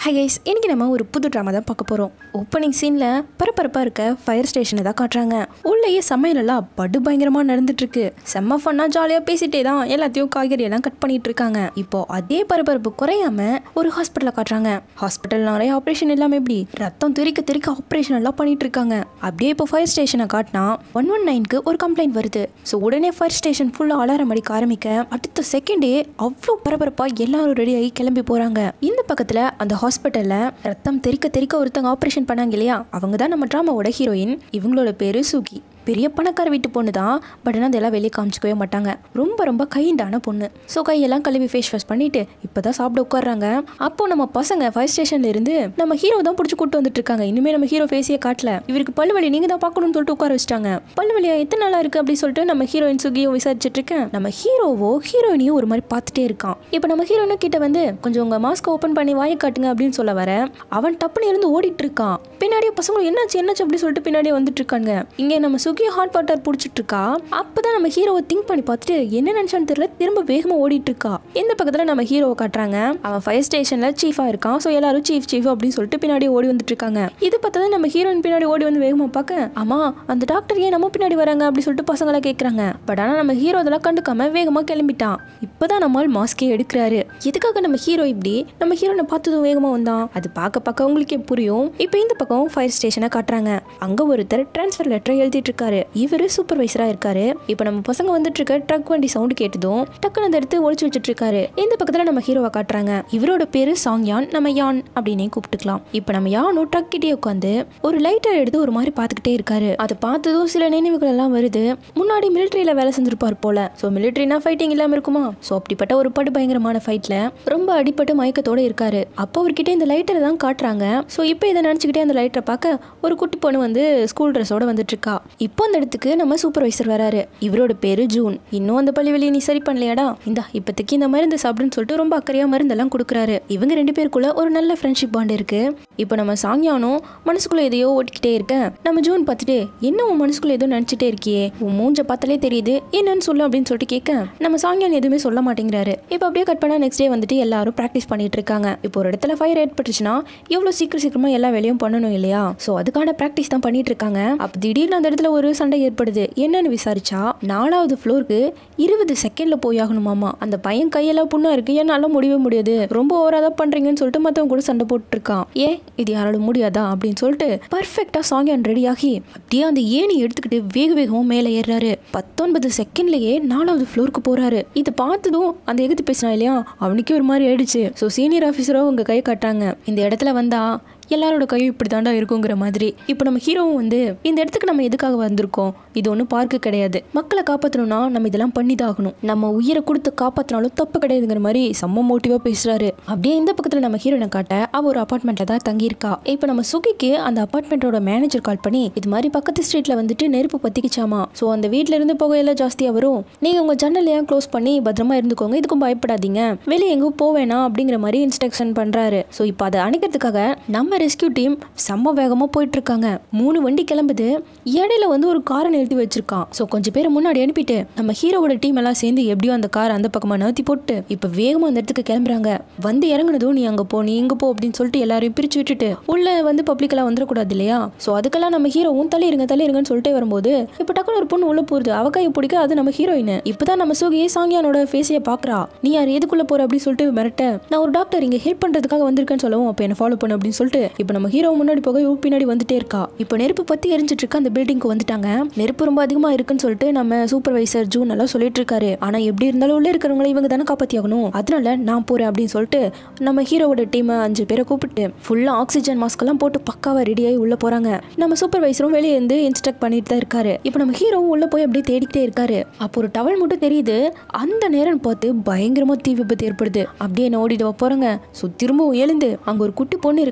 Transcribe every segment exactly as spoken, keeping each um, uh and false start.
Hi guys, இன்றைக்கி நம்ம ஒரு புது ட்ராமா தான் பார்க்க போகிறோம். ஓப்பனிங் சீனில் பரபரப்பாக இருக்க ஃபயர் ஸ்டேஷனை தான் காட்டுறாங்க. உள்ளேயே சமையலெல்லாம் படு பயங்கரமாக நடந்துட்டுருக்கு. செம்ம ஃபன்னாக ஜாலியாக பேசிகிட்டே தான் எல்லாத்தையும் காய்கறியெல்லாம் கட் பண்ணிகிட்டு இருக்காங்க. இப்போது அதே பரபரப்பு குறையாமல் ஒரு ஹாஸ்பிட்டலை காட்டுறாங்க. ஹாஸ்பிட்டல் நிறைய ஆப்ரேஷன் இல்லாமல் எப்படி ரத்தம் தெறிக்க தெறிக்க ஆப்ரேஷன் எல்லாம் பண்ணிகிட்டு இருக்காங்க. அப்படியே இப்போ ஃபயர் ஸ்டேஷனை காட்டினா ஒன் ஒன் நைனுக்கு ஒரு கம்ப்ளைண்ட் வருது. ஸோ உடனே ஃபயர் ஸ்டேஷன் ஃபுல்லாக அலாரம் அடிக்க ஆரம்பிக்க அடுத்த செகண்டே அவ்வளோ பரபரப்பாக எல்லாரும் ரெடி ஆகி கிளம்பி போகிறாங்க. இந்த பக்கத்தில் அந்த ஹாஸ்பிட்டல்ல ரத்தம் தெறிக்க தெறிக்க ஒருத்தங்க ஆப்ரேஷன் பண்ணாங்க இல்லையா, அவங்க தான் நம்ம ட்ராமாவோட ஹீரோயின். இவங்களோட பேரு சுகி. பெரிய பணக்கார வீட்டு பொண்ணு தான், பட் ஆனால் அதெல்லாம் வெளியே காமிச்சிக்கவே மாட்டாங்க. ரொம்ப ரொம்ப கைண்டான பொண்ணு. ஸோ கையெல்லாம் கழுவி ஃபேஸ் வாஷ் பண்ணிட்டு இப்போ தான் சாப்பிட உட்காடுறாங்க. அப்போ நம்ம பசங்க ஃபயர் ஸ்டேஷன்ல இருந்து நம்ம ஹீரோ தான் பிடிச்சி கூட்டு வந்துட்டு இருக்காங்க. இனிமேல் நம்ம ஹீரோ ஃபேஸையே காட்டல, இவருக்கு பல்வலி நீங்க தான் பார்க்கணும்னு சொல்லிட்டு உட்கார வச்சிட்டாங்க. பல்வலியா எத்தனை நாளா இருக்கு அப்படின்னு சொல்லிட்டு நம்ம ஹீரோயின் சுகியும் விசாரிச்சுட்டு இருக்கேன். நம்ம ஹீரோவோ ஹீரோயினையும் ஒரு மாதிரி பார்த்துட்டே இருக்கான். இப்போ நம்ம ஹீரோயினும் கிட்ட வந்து கொஞ்சம் உங்க மாஸ்க் ஓப்பன் பண்ணி வாயை காட்டுங்க அப்படின்னு சொல்ல வர அவன் டப்புன்னு இருந்து ஓடிட்டு இருக்கான். பின்னாடியே பசங்களும் என்னாச்சு என்னாச்சு அப்படின்னு சொல்லிட்டு பின்னாடியே வந்துட்டு இருக்காங்க. இங்கே நம்ம சுகி ஹாட் வாட்டர் புடிச்சிட்டு இருக்கா. அப்பதான் நம்ம ஹீரோவை திங்க் பண்ணி பார்த்துட்டு என்ன நினைச்சான்னு தெரியல, திரும்ப வேகமா ஓடிட்டு இருக்கா. இந்த பக்கத்துல நம்ம ஹீரோவை காட்டுறாங்க. அவன் ஃபயர் ஸ்டேஷன்ல சீஃபா இருக்கான். ஸோ எல்லாரும் சீஃப் சீஃப் அப்படின்னு சொல்லிட்டு பின்னாடி ஓடி வந்துட்டு இருக்காங்க. இது பார்த்தா நம்ம ஹீரோயின் பின்னாடி ஓடி வந்து வேகமா பார்க்க, ஆமா அந்த டாக்டர் ஏன் நம்ம பின்னாடி வராங்க அப்படின்னு சொல்லிட்டு பசங்களா கேட்கறாங்க. பட் ஆனா நம்ம ஹீரோ அதெல்லாம் கண்டுக்காம வேகமா கிளம்பிட்டான். இப்பதான் நம்மால் மாஸ்கே எடுக்கிறாரு. எதுக்காக நம்ம ஹீரோ இப்படி நம்ம ஹீரோனை பார்த்ததும் வேகமா வந்தான், அது பார்க்க பார்க்க உங்களுக்கே புரியும். இப்போ இந்த பக்கம் ஃபயர் ஸ்டேஷனை காட்டுறாங்க. அங்க ஒருத்தர் டிரான்ஸ்ஃபர் லெட்டர் எழுதிட்டு இருக்காரு. இவரு சூப்பர்வைசரா இருக்காரு. இப்போ நம்ம பசங்க வந்துட்டு இருக்க ட்ரக் வண்டி சவுண்ட் கேட்டதும் டக்குன்னு அந்த எடுத்து ஒளிச்சு வச்சுட்டு இருக்காரு. இந்த பக்கத்துல நம்ம ஹீரோவை காட்டுறாங்க. இவரோட பேரு சாங்யான், நம்ம யான் அப்படின்னே கூப்பிட்டுக்கலாம். இப்போ நம்ம யானும் ட்ரக் கிட்டே உட்காந்து ஒரு லைட்டர் எடுத்து ஒரு மாதிரி பார்த்துக்கிட்டே இருக்காரு. அதை பார்த்ததும் சில நினைவுகள் எல்லாம் வருது. முன்னாடி மிலிட்டரியில வேலை செஞ்சிருப்பார் போல. ஸோ மிலிட்டரினா ஃபைட்டிங் இல்லாம இருக்குமா? ஸோ அப்படிப்பட்ட ஒரு படு பயங்கரமான ஃபைட்ல ரொம்ப அடிப்பட்டு மயக்கத்தோட இருக்காரு. அப்போ அவர்கிட்ட இந்த லைட்டரை தான் காட்டுறாங்க. ஸோ இப்போ இதை நினைச்சுக்கிட்டே அந்த லைட்டரை பார்க்க ஒரு குட்டி பொண்ணு வந்து ஸ்கூல் ட்ரெஸ்ஸோட வந்துட்டு இருக்கா. இப்போ அந்த இடத்துக்கு நம்ம சூப்பர்வைசர் வராரு. இவரோட பேரு ஜூன். இன்னும் அந்த பள்ளி வெளியே நீ சரி பண்ணலையாடா, இந்த இப்போதைக்கு இந்த மருந்து சாப்பிடுன்னு சொல்லிட்டு ரொம்ப அக்கறையா மருந்தெல்லாம் கொடுக்குறாரு. இவங்க ரெண்டு பேருக்குள்ள ஒரு நல்ல ஃப்ரெண்ட்ஷிப் பாண்ட் இருக்கு. இப்போ நம்ம சாங்யானும் மனசுக்குள்ள எதையோ ஓட்டிக்கிட்டே இருக்க நம்ம ஜூன் பார்த்துட்டு என்ன உன் மனசுக்குள்ள ஏதோ நினைச்சிட்டே இருக்கியே, உன் மூஞ்ச பார்த்தாலே தெரியுது, என்னன்னு சொல்லு அப்படின்னு சொல்லிட்டு கேட்க நம்ம சாங்யான் எதுவுமே சொல்ல மாட்டேங்கிறாரு. இப்போ அப்படியே கட் பண்ணா நெக்ஸ்ட் டே வந்துட்டு எல்லாரும் ப்ராக்டிஸ் பண்ணிட்டு இருக்காங்க. இப்போ ஒரு இடத்துல ஃபயர் ஏற்பட்டுச்சுன்னா எவ்வளவு சீக்கிரம் சீக்கிரமா எல்லா வேலையும் பண்ணணும் இல்லையா? ஸோ அதுக்கான ப்ராக்டிஸ் தான் பண்ணிட்டு இருக்காங்க. அப்போ திடீர்னு அந்த இடத்துல ஒரு சண்டை ஏற்படுது. என்னன்னு விசாரிச்சா நாலாவது ஃப்ளோருக்கு இருபது செகண்ட்ல போய் ஆகணுமாமா. அந்த பையன் கையெல்லாம் புண்ணா இருக்கு, என்னால முடியவே முடியாது, ரொம்ப ஓவரா தான் பண்றீங்கன்னு சொல்லிட்டு மத்தவங்க கூட சண்டை போட்டு இருக்கான். ஏ இது யாராலும் முடியாதா அப்படின்னு சொல்லிட்டு பர்ஃபெக்டா சாங்யான் ரெடி ஆகி அப்படியே அந்த ஏணி எடுத்துக்கிட்டு வேக வேகமா மேலே ஏறாரு. பத்தொன்பது செகண்ட்லயே நாலாவது ஃப்ளோருக்கு போறாரு. இதை பார்த்ததும் அந்த எகுத்து பேசினா இல்லையா, அவனுக்கே ஒரு மாதிரி ஆயிடுச்சு. ஸோ சீனியர் ஆஃபீஸரோ உங்க கை காட்டாங்க, இந்த இடத்துல வந்தா எல்லாரோட கையும் இப்படி தாண்டா இருக்குங்கிற மாதிரி. இப்போ நம்ம ஹீரோவும் வந்து இந்த இடத்துக்கு நம்ம எதுக்காக வந்திருக்கோம், இது ஒன்றும் பார்க்க கிடையாது, மக்களை காப்பாற்றணும்னா நம்ம இதெல்லாம் பண்ணிதாகணும், நம்ம உயிரை கொடுத்து காப்பாற்றினாலும் தப்பு கிடையாதுங்கிற மாதிரி செம்ம மோட்டிவா பேசுறாரு. அப்படியே இந்த பக்கத்தில் நம்ம ஹீரோனை காட்ட அவ ஒரு அப்பார்ட்மெண்ட்ல தான் தங்கியிருக்கா. இப்போ நம்ம சுகிக்கு அந்த அப்பார்ட்மெண்ட்டோட மேனேஜர் கால் பண்ணி இது மாதிரி பக்கத்து ஸ்ட்ரீட்ல வந்துட்டு நெருப்பு பத்திக்கிச்சாமா. ஸோ அந்த வீட்டில இருந்து புகையெல்லாம் ஜாஸ்தியா வரும், நீங்க உங்க ஜன்னலையும் க்ளோஸ் பண்ணி பத்திரமா இருந்துக்கோங்க, இதுக்கும் பயப்படாதீங்க, வெளியே எங்கும் போவேனா அப்படிங்கிற மாதிரி இன்ஸ்ட்ரக்ஷன் பண்றாரு. ஸோ இப்போ அதை அணைக்கிறதுக்காக நம்ம ரெஸ்கியூ டீம் செம்ம வேகமா போயிட்டு இருக்காங்க. மூணு வண்டி கிளம்புது. இடையில வந்து ஒரு காரை நிறுத்தி வச்சிருக்கான். ஸோ கொஞ்சம் பேரை முன்னாடி அனுப்பிட்டு நம்ம ஹீரோவோட டீம் எல்லாம் சேர்ந்து எப்படியோ அந்த கார் அந்த பக்கமா நகர்த்தி போட்டு இப்போ வேகமா அந்த இடத்துக்கு கிளம்புறாங்க. வந்து இறங்குனதும் நீ அங்க போ நீ இங்க போ அப்படின்னு சொல்லிட்டு எல்லாரையும் பிரிச்சு விட்டுட்டு உள்ள வந்து பப்ளிக் எல்லாம் வந்துடக்கூடாது இல்லையா? ஸோ அதுக்கெல்லாம் நம்ம ஹீரோவும் தள்ளி இருங்க தள்ளி இருங்கன்னு சொல்லிட்டே வரும்போது இப்போ டக்குனு ஒரு பொண்ணு உள்ள போகுது. அவ கையை பிடிக்க அது நம்ம ஹீரோயின். இப்பதான் நம்ம சுகியே சாங்கியானோட ஃபேஸையை பாக்குறா. நீ யார் எதுக்குள்ள போற அப்படின்னு சொல்லிட்டு மிரட்ட, நான் ஒரு டாக்டர் இங்க ஹெல்ப் பண்றதுக்காக வந்திருக்கேன்னு சொல்லவும் அப்ப என்ன ஃபாலோ பண்ணு அப்படின்னு சொல்லிட்டு இப்போ நம்ம ஹீரோ முன்னாடி போக பின்னாடி வந்துட்டே இருக்கா. இப்போ நெருப்பு பத்தி எரிஞ்சிட்டு இருக்க அந்த பில்டிங்க்கு வந்துட்டாங்க. நெருப்பு ரொம்ப அதிகமா இருக்குன்னு சொல்லிட்டு நம்ம சூப்பர்வைசர் ஜூன் எல்லாம் சொல்லிட்டு இருக்காரு. ஆனா எப்படி இருந்தாலும் உள்ள இருக்கிறவங்களை இவங்க தானே காப்பாத்தி ஆகணும், அதனால நான் போறேன் அப்படின்னு சொல்லிட்டு நம்ம ஹீரோவோட டீம் அஞ்சு பேரை கூப்பிட்டு ஃபுல்லா ஆக்சிஜன் மாஸ்க் எல்லாம் போட்டு பக்காவா ரெடியாகி உள்ள போறாங்க. நம்ம சூப்பர்வைசரும் வெளியே இருந்து இன்ஸ்ட்ரக்ட் பண்ணிட்டு தான் இருக்காரு. இப்போ நம்ம ஹீரோவும் உள்ள போய் அப்படியே தேடிக்கிட்டே இருக்காரு. அப்போ ஒரு டவல் மட்டும் தெரியுது. அந்த நேரம் பார்த்து பயங்கரமா தீ விபத்து ஏற்படுது. அப்படியே என்ன ஓடிட்டு போறாங்க. ஸோ திரும்பவும் எழுந்து அங்க ஒரு குட்டி பொண்ணு இருக்கா.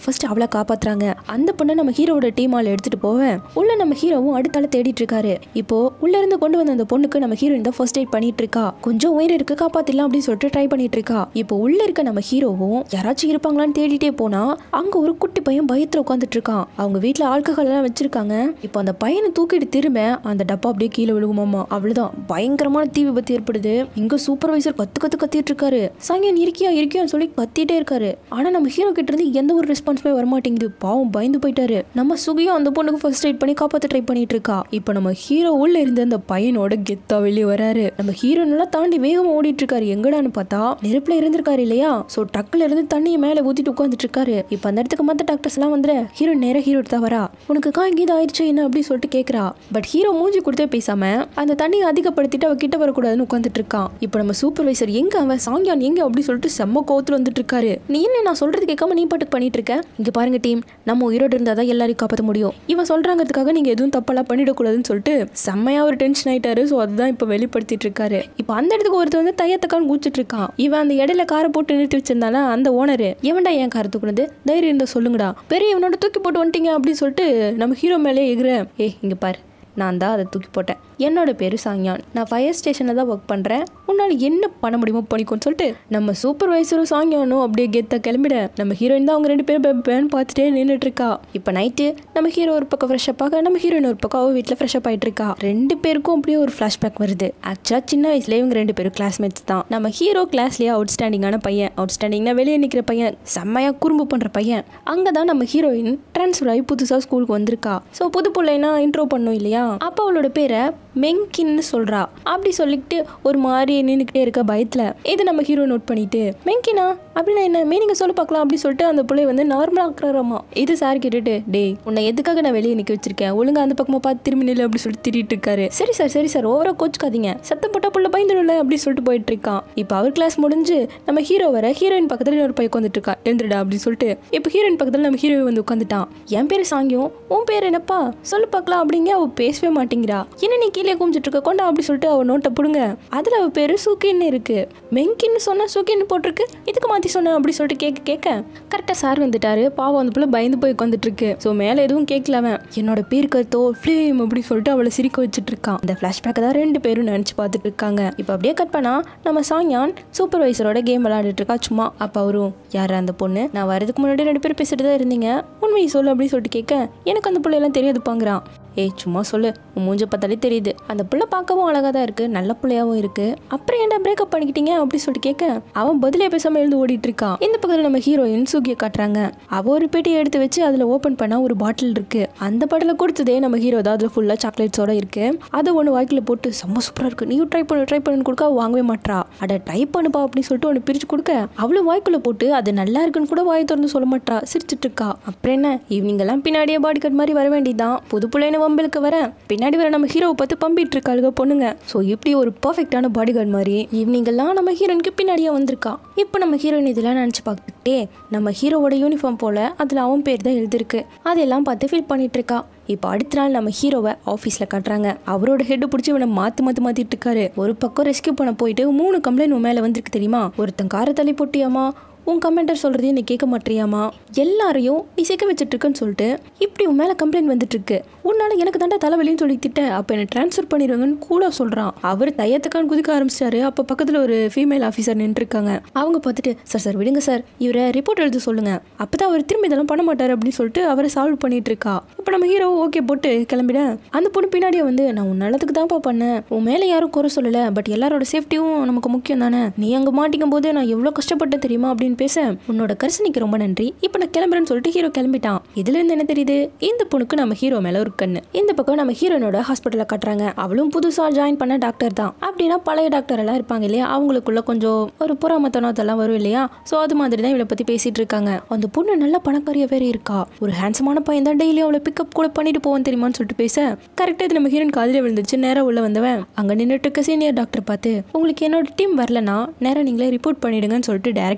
ஃபர்ஸ்ட் அவளை காப்பாத்துறாங்க. அந்த பொண்ணை நம்ம ஹீரோட டீம் ஆள் எடுத்துட்டு போவேன் உள்ள நம்ம ஹீரோவும் அடுத்தால தேடிட்டு இருக்காரு. இப்போ உள்ள இருந்து கொண்டு வந்த அந்த பொண்ணுக்கு நம்ம ஹீரோயின் தான் ஃபர்ஸ்ட் எய்ட் பண்ணிட்டு இருக்கா. கொஞ்சம் உயிர் இருக்கு காப்பாத்திடலாம் அப்படின்னு சொல்லிட்டு ட்ரை பண்ணிட்டு இருக்கா. இப்போ உள்ள இருக்க நம்ம ஹீரோவும் யாராச்சும் இருப்பாங்களான்னு தேடிட்டே போனா அங்க ஒரு குட்டி பையன் பயத்துல உட்காந்துட்டு இருக்கான். அவங்க வீட்டுல ஆல்கஹால் எல்லாம் வச்சிருக்காங்க. இப்போ அந்த பையனை தூக்கிட்டு திரும்ப அந்த டப்பா அப்படியே கீழே விழுகுமாமா. அவ்வளவுதான் பயங்கரமான தீ விபத்து ஏற்படுது. இங்க சூப்பர்வைசர் கத்து கத்து கத்திட்டு இருக்காரு. சாங்கியன் இருக்கியா இருக்கியான்னு சொல்லி கத்திட்டே இருக்காரு. ஆனா நம்ம ஹீரோ கிட்ட இருந்து எந்த ஒரு ரெஸ்பான்ஸுமே வரமாட்டேங்குது. பாவம் பயந்து போயிட்டாரு. நம்ம சுகியும் அந்த பொண்ணுக்கு ஃபர்ஸ்ட் எய்ட் பண்ணி காப்பாத்த ட்ரை பண்ணிட்டு இருக்கா. இப்போ நம்ம ஹீரோ உள்ள இருந்து அந்த பையனோட கெத்தா வெளியே வராரு. நம்ம ஹீரோ நல்லா தாண்டி வேகமா ஓடிட்டு இருக்காரு. எங்கடான்னு பார்த்தா நெருப்புல இருந்திருக்காரு இல்லையா. சோ டக்குல இருந்து தண்ணியை மேல ஊத்திட்டு உட்காந்துட்டு இருக்காரு. இப்போ அந்த இடத்துக்கு மத்த டாக்டர்ஸ் எல்லாம் வந்துற ஹீரோ நேர ஹீரோ தான் வரா. உனக்கு காய்கி ஆயிடுச்சு என்ன அப்படின்னு சொல்லிட்டு கேக்குறா. பட் ஹீரோ மூஞ்சி கொடுத்தே பேசாம அந்த தண்ணியை அதிகப்படுத்திட்டு அவ கிட்ட வரக்கூடாதுன்னு உட்காந்துட்டு இருக்கான். இப்போ நம்ம சூப்பர்வைசர் எங்க அவன் சாங்கியான் எங்க அப்படி சொல்லிட்டு செம்ம கோவத்துல வந்துட்டு இருக்காரு. நீ என்ன நான் சொல்றது கேட்காம நீ பாட்டுக்கு பண்ணிட்டு இருக்க. இங்க பாருங்க டீம், நம்ம உயிரோடு இருந்தாதான் எல்லாரையும் காப்பாற்ற முடியும். இவன் சொல்றாங்கிறதுக்காக நீங்க எதுவும் தப்பெல்லாம் பண்ணிடக்கூடாதுன்னு சொல்லிட்டு செம்மையா ஒரு டென்ஷன் ஆயிட்டாரு. ஸோ அதுதான் இப்போ வெளிப்படுத்திட்டு இருக்காரு. இப்போ அந்த இடத்துக்கு ஒருத்தர் வந்து தையத்தக்கான்னு கூச்சிட்டு இருக்கான். இவன் அந்த இடையில காரை போட்டு நிறுத்தி வச்சிருந்தானா அந்த ஓனரு எவன்டா என் காரை தூக்குனது தைரியம் இருந்தா சொல்லுங்கடா, பெரிய இவனோட தூக்கி போட்டு வந்துட்டீங்க அப்படின்னு சொல்லிட்டு நம்ம ஹீரோ மேலே எகிற. ஏ இங்க பாரு, நான் தான் அதை தூக்கி போட்டேன். என்னோட பேரு சாங்கியான். நான் ஃபயர் ஸ்டேஷனில் தான் ஒர்க் பண்ணுறேன். உன்னால் என்ன பண்ண முடியுமோ பண்ணிக்கோன்னு சொல்லிட்டு நம்ம சூப்பர்வைசரும் சாங்கியானும் அப்படியே கெத்த கிளம்பிட நம்ம ஹீரோயின் தான் அவங்க ரெண்டு பேரும் பேன்னு பார்த்துட்டே நின்றுட்டு இருக்கா. இப்போ நைட்டு நம்ம ஹீரோ ஒரு பக்கம் ஃப்ரெஷ் அப் ஆக நம்ம ஹீரோயின் ஒரு பக்கம் அவள் வீட்டில் ஃப்ரெஷ் அப் ஆகிட்டு இருக்கா. ரெண்டு பேருக்கும் அப்படியே ஒரு ஃப்ளாஷ்பேக் வருது. ஆக்சுவலாக சின்ன வயசுலேயே இவங்க ரெண்டு பேரும் கிளாஸ்மேட்ஸ் தான். நம்ம ஹீரோ கிளாஸ்லேயே அவுட் ஸ்டாண்டிங்கான பையன். அவுட் ஸ்டாண்டிங்னா வெளியே நிற்கிற பையன், செம்மையாக குறும்பு பண்ணுற பையன். அங்கே தான் நம்ம ஹீரோயின் ட்ரான்ஸ்ஃபர் ஆகி புதுசாக ஸ்கூலுக்கு வந்திருக்கா. ஸோ புது பிள்ளைனா இன்ட்ரோ பண்ணும் இல்லையா. அப்போ அவளோட பேரை மெங்கின்னு சொல்றா. அப்படி சொல்லிட்டு ஒரு மாதிரி நின்றுக்கிட்டே இருக்க பயத்துல இது நம்ம ஹீரோ நோட் பண்ணிட்டு மெங்கினா அப்படின்னா என்ன மீனிங்க சொல்ல பார்க்கலாம் அப்படின்னு சொல்லிட்டு அந்த பிள்ளை வந்து நார்மலா ஆக்குறாராமா. இது சார் கேட்டுட்டு டே உன்னை எதுக்காக நான் வெளியே நிக்க வச்சிருக்கேன், ஒழுங்கா அந்த பக்கமா பார்த்து திரும்பி நில்லு அப்படி சொல்லிட்டு திட்டிட்டு இருக்காரு. சரி சார் சரி சார் ஓவரா கோச்சுக்காதீங்க, சத்தம் போட்டா புள்ள பயந்துடல அப்படின்னு சொல்லிட்டு போயிட்டு இருக்கான். இப்போ அவர் கிளாஸ் முடிஞ்சு நம்ம ஹீரோ வர ஹீரோயின் பக்கத்துல ஒரு பையன் உட்காந்துட்டு இருக்கா. எழுந்துடா அப்படின்னு சொல்லிட்டு இப்போ ஹீரோயின் பக்கத்துல நம்ம ஹீரோ வந்து உட்காந்துட்டான். என் பேரு சாங்கியம், உன் பேர் என்னப்பா சொல்லு பார்க்கலாம் அப்படிங்க. அவ பேசவே மாட்டேங்கிறா. என்ன நீ கீழே குமிச்சிட்டு இருக்க கொண்டா அப்படி சொல்லிட்டு அவ நோட்டை புடுங்க. அதுல அவ பேரு சுகின்னு இருக்கு. மெங்கின்னு சொன்னா சுகின்னு போட்டிருக்கு, இதுக்கு மாத்தி சொன்ன அப்படி சொல்லிட்டு கேட்க கேட்க கரெக்டா சார் வந்துட்டாரு. பாவம் அந்த பிள்ளை பயந்து போய் உட்காந்துட்டு இருக்கு. ஸோ மேல எதுவும் கேட்கல. அவன் என்னோட பேர் கருத்தோ ஃபிளேம் அப்படி சொல்லிட்டு அவளை சிரிக்க வச்சுட்டு இருக்கான். இந்த பிளாஷ்பேக்கை தான் ரெண்டு பேரும் நினைச்சு பார்த்துட்டு இருக்காங்க. இப்போ அப்படியே கட் பண்ணா நம்ம சாங்கியான் சூப்பர்வைசரோட கேம் விளையாடிட்டு இருக்கா சும்மா. அப்ப அவரும் யாரா அந்த பொண்ணு, நான் வரதுக்கு முன்னாடி ரெண்டு பேரும் பேசிட்டு தான் இருந்தீங்க, உண்மையை சொல்லு அப்படின்னு சொல்லிட்டு கேட்க எனக்கு அந்த பிள்ளை எல்லாம் தெரியாதுப்பாங்கிறான். ஏய் சும்மா சொல்லு, உன் மூஞ்ச பார்த்தாலே தெரியுது. அந்த பிள்ளை பார்க்கவும் அழகா தான் இருக்கு, நல்ல பிள்ளையாவும் இருக்கு, அப்புறம் ஏன்டா பிரேக்கப் பண்ணிக்கிட்டீங்க அப்படின்னு சொல்லிட்டு கேட்க அவன் பதிலே பேசாம எழுந்து ஓடிட்டு இருக்கான். இந்த பக்கத்துல நம்ம ஹீரோயின் சுகியை காட்டுறாங்க. அவ ஒரு பெட்டியை எடுத்து வச்சு அதுல ஓபன் பண்ணா ஒரு பாட்டில் இருக்கு. அந்த பாட்டில கொடுத்ததே நம்ம ஹீரோ தான். அதுல ஃபுல்லா சாக்லேட்ஸோட இருக்கு. அதை ஒன்று வாய்க்குல போட்டு செம்ம சூப்பரா இருக்கு, நீயும் ட்ரை பண்ணு ட்ரை பண்ணு கொடுக்க வாங்கவே மாட்டா. அட ட்ரை பண்ணுப்பா அப்படின்னு சொல்லிட்டு ஒன்று பிரிச்சு கொடுக்க அவ்வளவு வாய்க்குள்ள போட்டு அது நல்லா இருக்குன்னு கூட வாய் திறந்து சொல்ல மாட்டா, சிரிச்சிட்டு இருக்கா. அப்புறம் என்ன ஈவினிங் எல்லாம் பின்னாடியே பாடி கட் மாதிரி வர வேண்டியதான். புது பிள்ளைன்னு வம்பலுக்கு வர பின்னாடி வர நம்ம ஹீரோவை பார்த்து பம்பிட்டு இருக்காளுங்க பொண்ணுங்க. ஸோ இப்படி ஒரு பர்ஃபெக்டான பாடி கார்டு மாதிரி ஈவினிங் எல்லாம் நம்ம ஹீரோயினுக்கு பின்னாடியே வந்திருக்கா. இப்போ நம்ம ஹீரோயின் இதெல்லாம் நினச்சி பார்த்துக்கிட்டே நம்ம ஹீரோவோட யூனிஃபார்ம் போல அதில் அவன் பேர் தான் எழுதிருக்கு. அதெல்லாம் பார்த்து ஃபீல் பண்ணிட்டு இருக்கா. இப்போ அடுத்த நாள் நம்ம ஹீரோவை ஆஃபீஸில் காட்டுறாங்க. அவரோட ஹெட் பிடிச்சி இவனை மாற்றி மாற்றி மாற்றிட்டு இருக்காரு. ஒரு பக்கம் ரெஸ்கியூ பண்ண போயிட்டு மூணு கம்ப்ளைண்ட் உன் மேலே வந்திருக்கு தெரியுமா. ஒருத்தன் காரை தள்ளி போட்டியாமா, உன் கமெண்டர் சொல்றதையும் நீ கேட்க மாட்டியாமா, எல்லாரையும் நீ சிக்க வச்சுட்டு இருக்குன்னு சொல்லிட்டு இப்படி உன் மேல கம்ப்ளைண்ட் வந்துட்டு இருக்கு. உன்னால எனக்கு தாண்டா தலைவலின்னு சொல்லி திட்ட, அப்ப என்ன டிரான்ஸ்ஃபர் பண்ணிடுவாங்கன்னு கூட சொல்றான். அவர் தையத்துக்கான குதிக்க ஆரம்பிச்சிட்டாரு. அப்ப பக்கத்துல ஒரு ஃபீமேல் ஆஃபீஸர் நின்று இருக்காங்க. அவங்க பார்த்துட்டு சார் சார் விடுங்க சார், இவரை ரிப்போர்ட் எழுத சொல்லுங்க, அப்பதான் அவர் திரும்பி இதெல்லாம் பண்ண மாட்டாரு அப்படின்னு சொல்லிட்டு அவரை சால்வ் பண்ணிட்டு இருக்கா. இப்ப நம்ம ஹீரோ ஓகே போட்டு கிளம்பிட அந்த பொண்ணு பின்னாடியே வந்து நான் உன் நல்லதுக்கு தான்ப்பா பண்ணேன், உன் மேல யாரும் குறை சொல்லல, பட் எல்லாரோட சேஃப்டியும் நமக்கு முக்கியம் தானே, நீ அங்க மாட்டிக்கும் போது நான் எவ்வளவு கஷ்டப்பட்டேன் தெரியுமா அப்படின்னு பேச உன்னோட கரிசனைக்கு ரொம்ப நன்றி, இப்ப நான் கிளம்புறேன்னு சொல்லிட்டு ஹீரோ கிளம்பிட்டான். இதுல இருந்து என்ன தெரியுது, இந்த பொண்ணுக்கு நம்ம ஹீரோ மேல ஒரு கண்ணு. இந்த பக்கம் நம்ம ஹீரோனோட ஹாஸ்பிட்டல காட்டுறாங்க. அவளும் புதுசா ஜாயின் பண்ண டாக்டர் தான். அப்படின்னா பழைய டாக்டர் எல்லாம் இருப்பாங்க இல்லையா, அவங்களுக்குள்ள கொஞ்சம் ஒரு புறாமத்தனத்தெல்லாம் வரும் இல்லையா. சோ அது மாதிரி தான் இவளை பத்தி பேசிட்டு இருக்காங்க. அந்த பொண்ணு நல்ல பணக்காரியா வேற இருக்கா. ஒரு ஹேண்ட்ஸமான பையன் தான் டெய்லியும் அவளை பிக்கப் கூட பண்ணிட்டு போவோம் தெரியுமான்னு சொல்லிட்டு பேச கரெக்டா இது நம்ம ஹீரோன் காதில விழுந்துச்சு. நேரம் உள்ள வந்தவன் அங்க நின்றுட்டு இருக்க சீனியர் டாக்டர் பார்த்து உங்களுக்கு என்னோட டீம் வரலன்னா நேரம் நீங்களே ரிப்போர்ட் பண்ணிடுங்கன்னு சொல்லிட்டு டைரக்டா அவங்க கிட்ட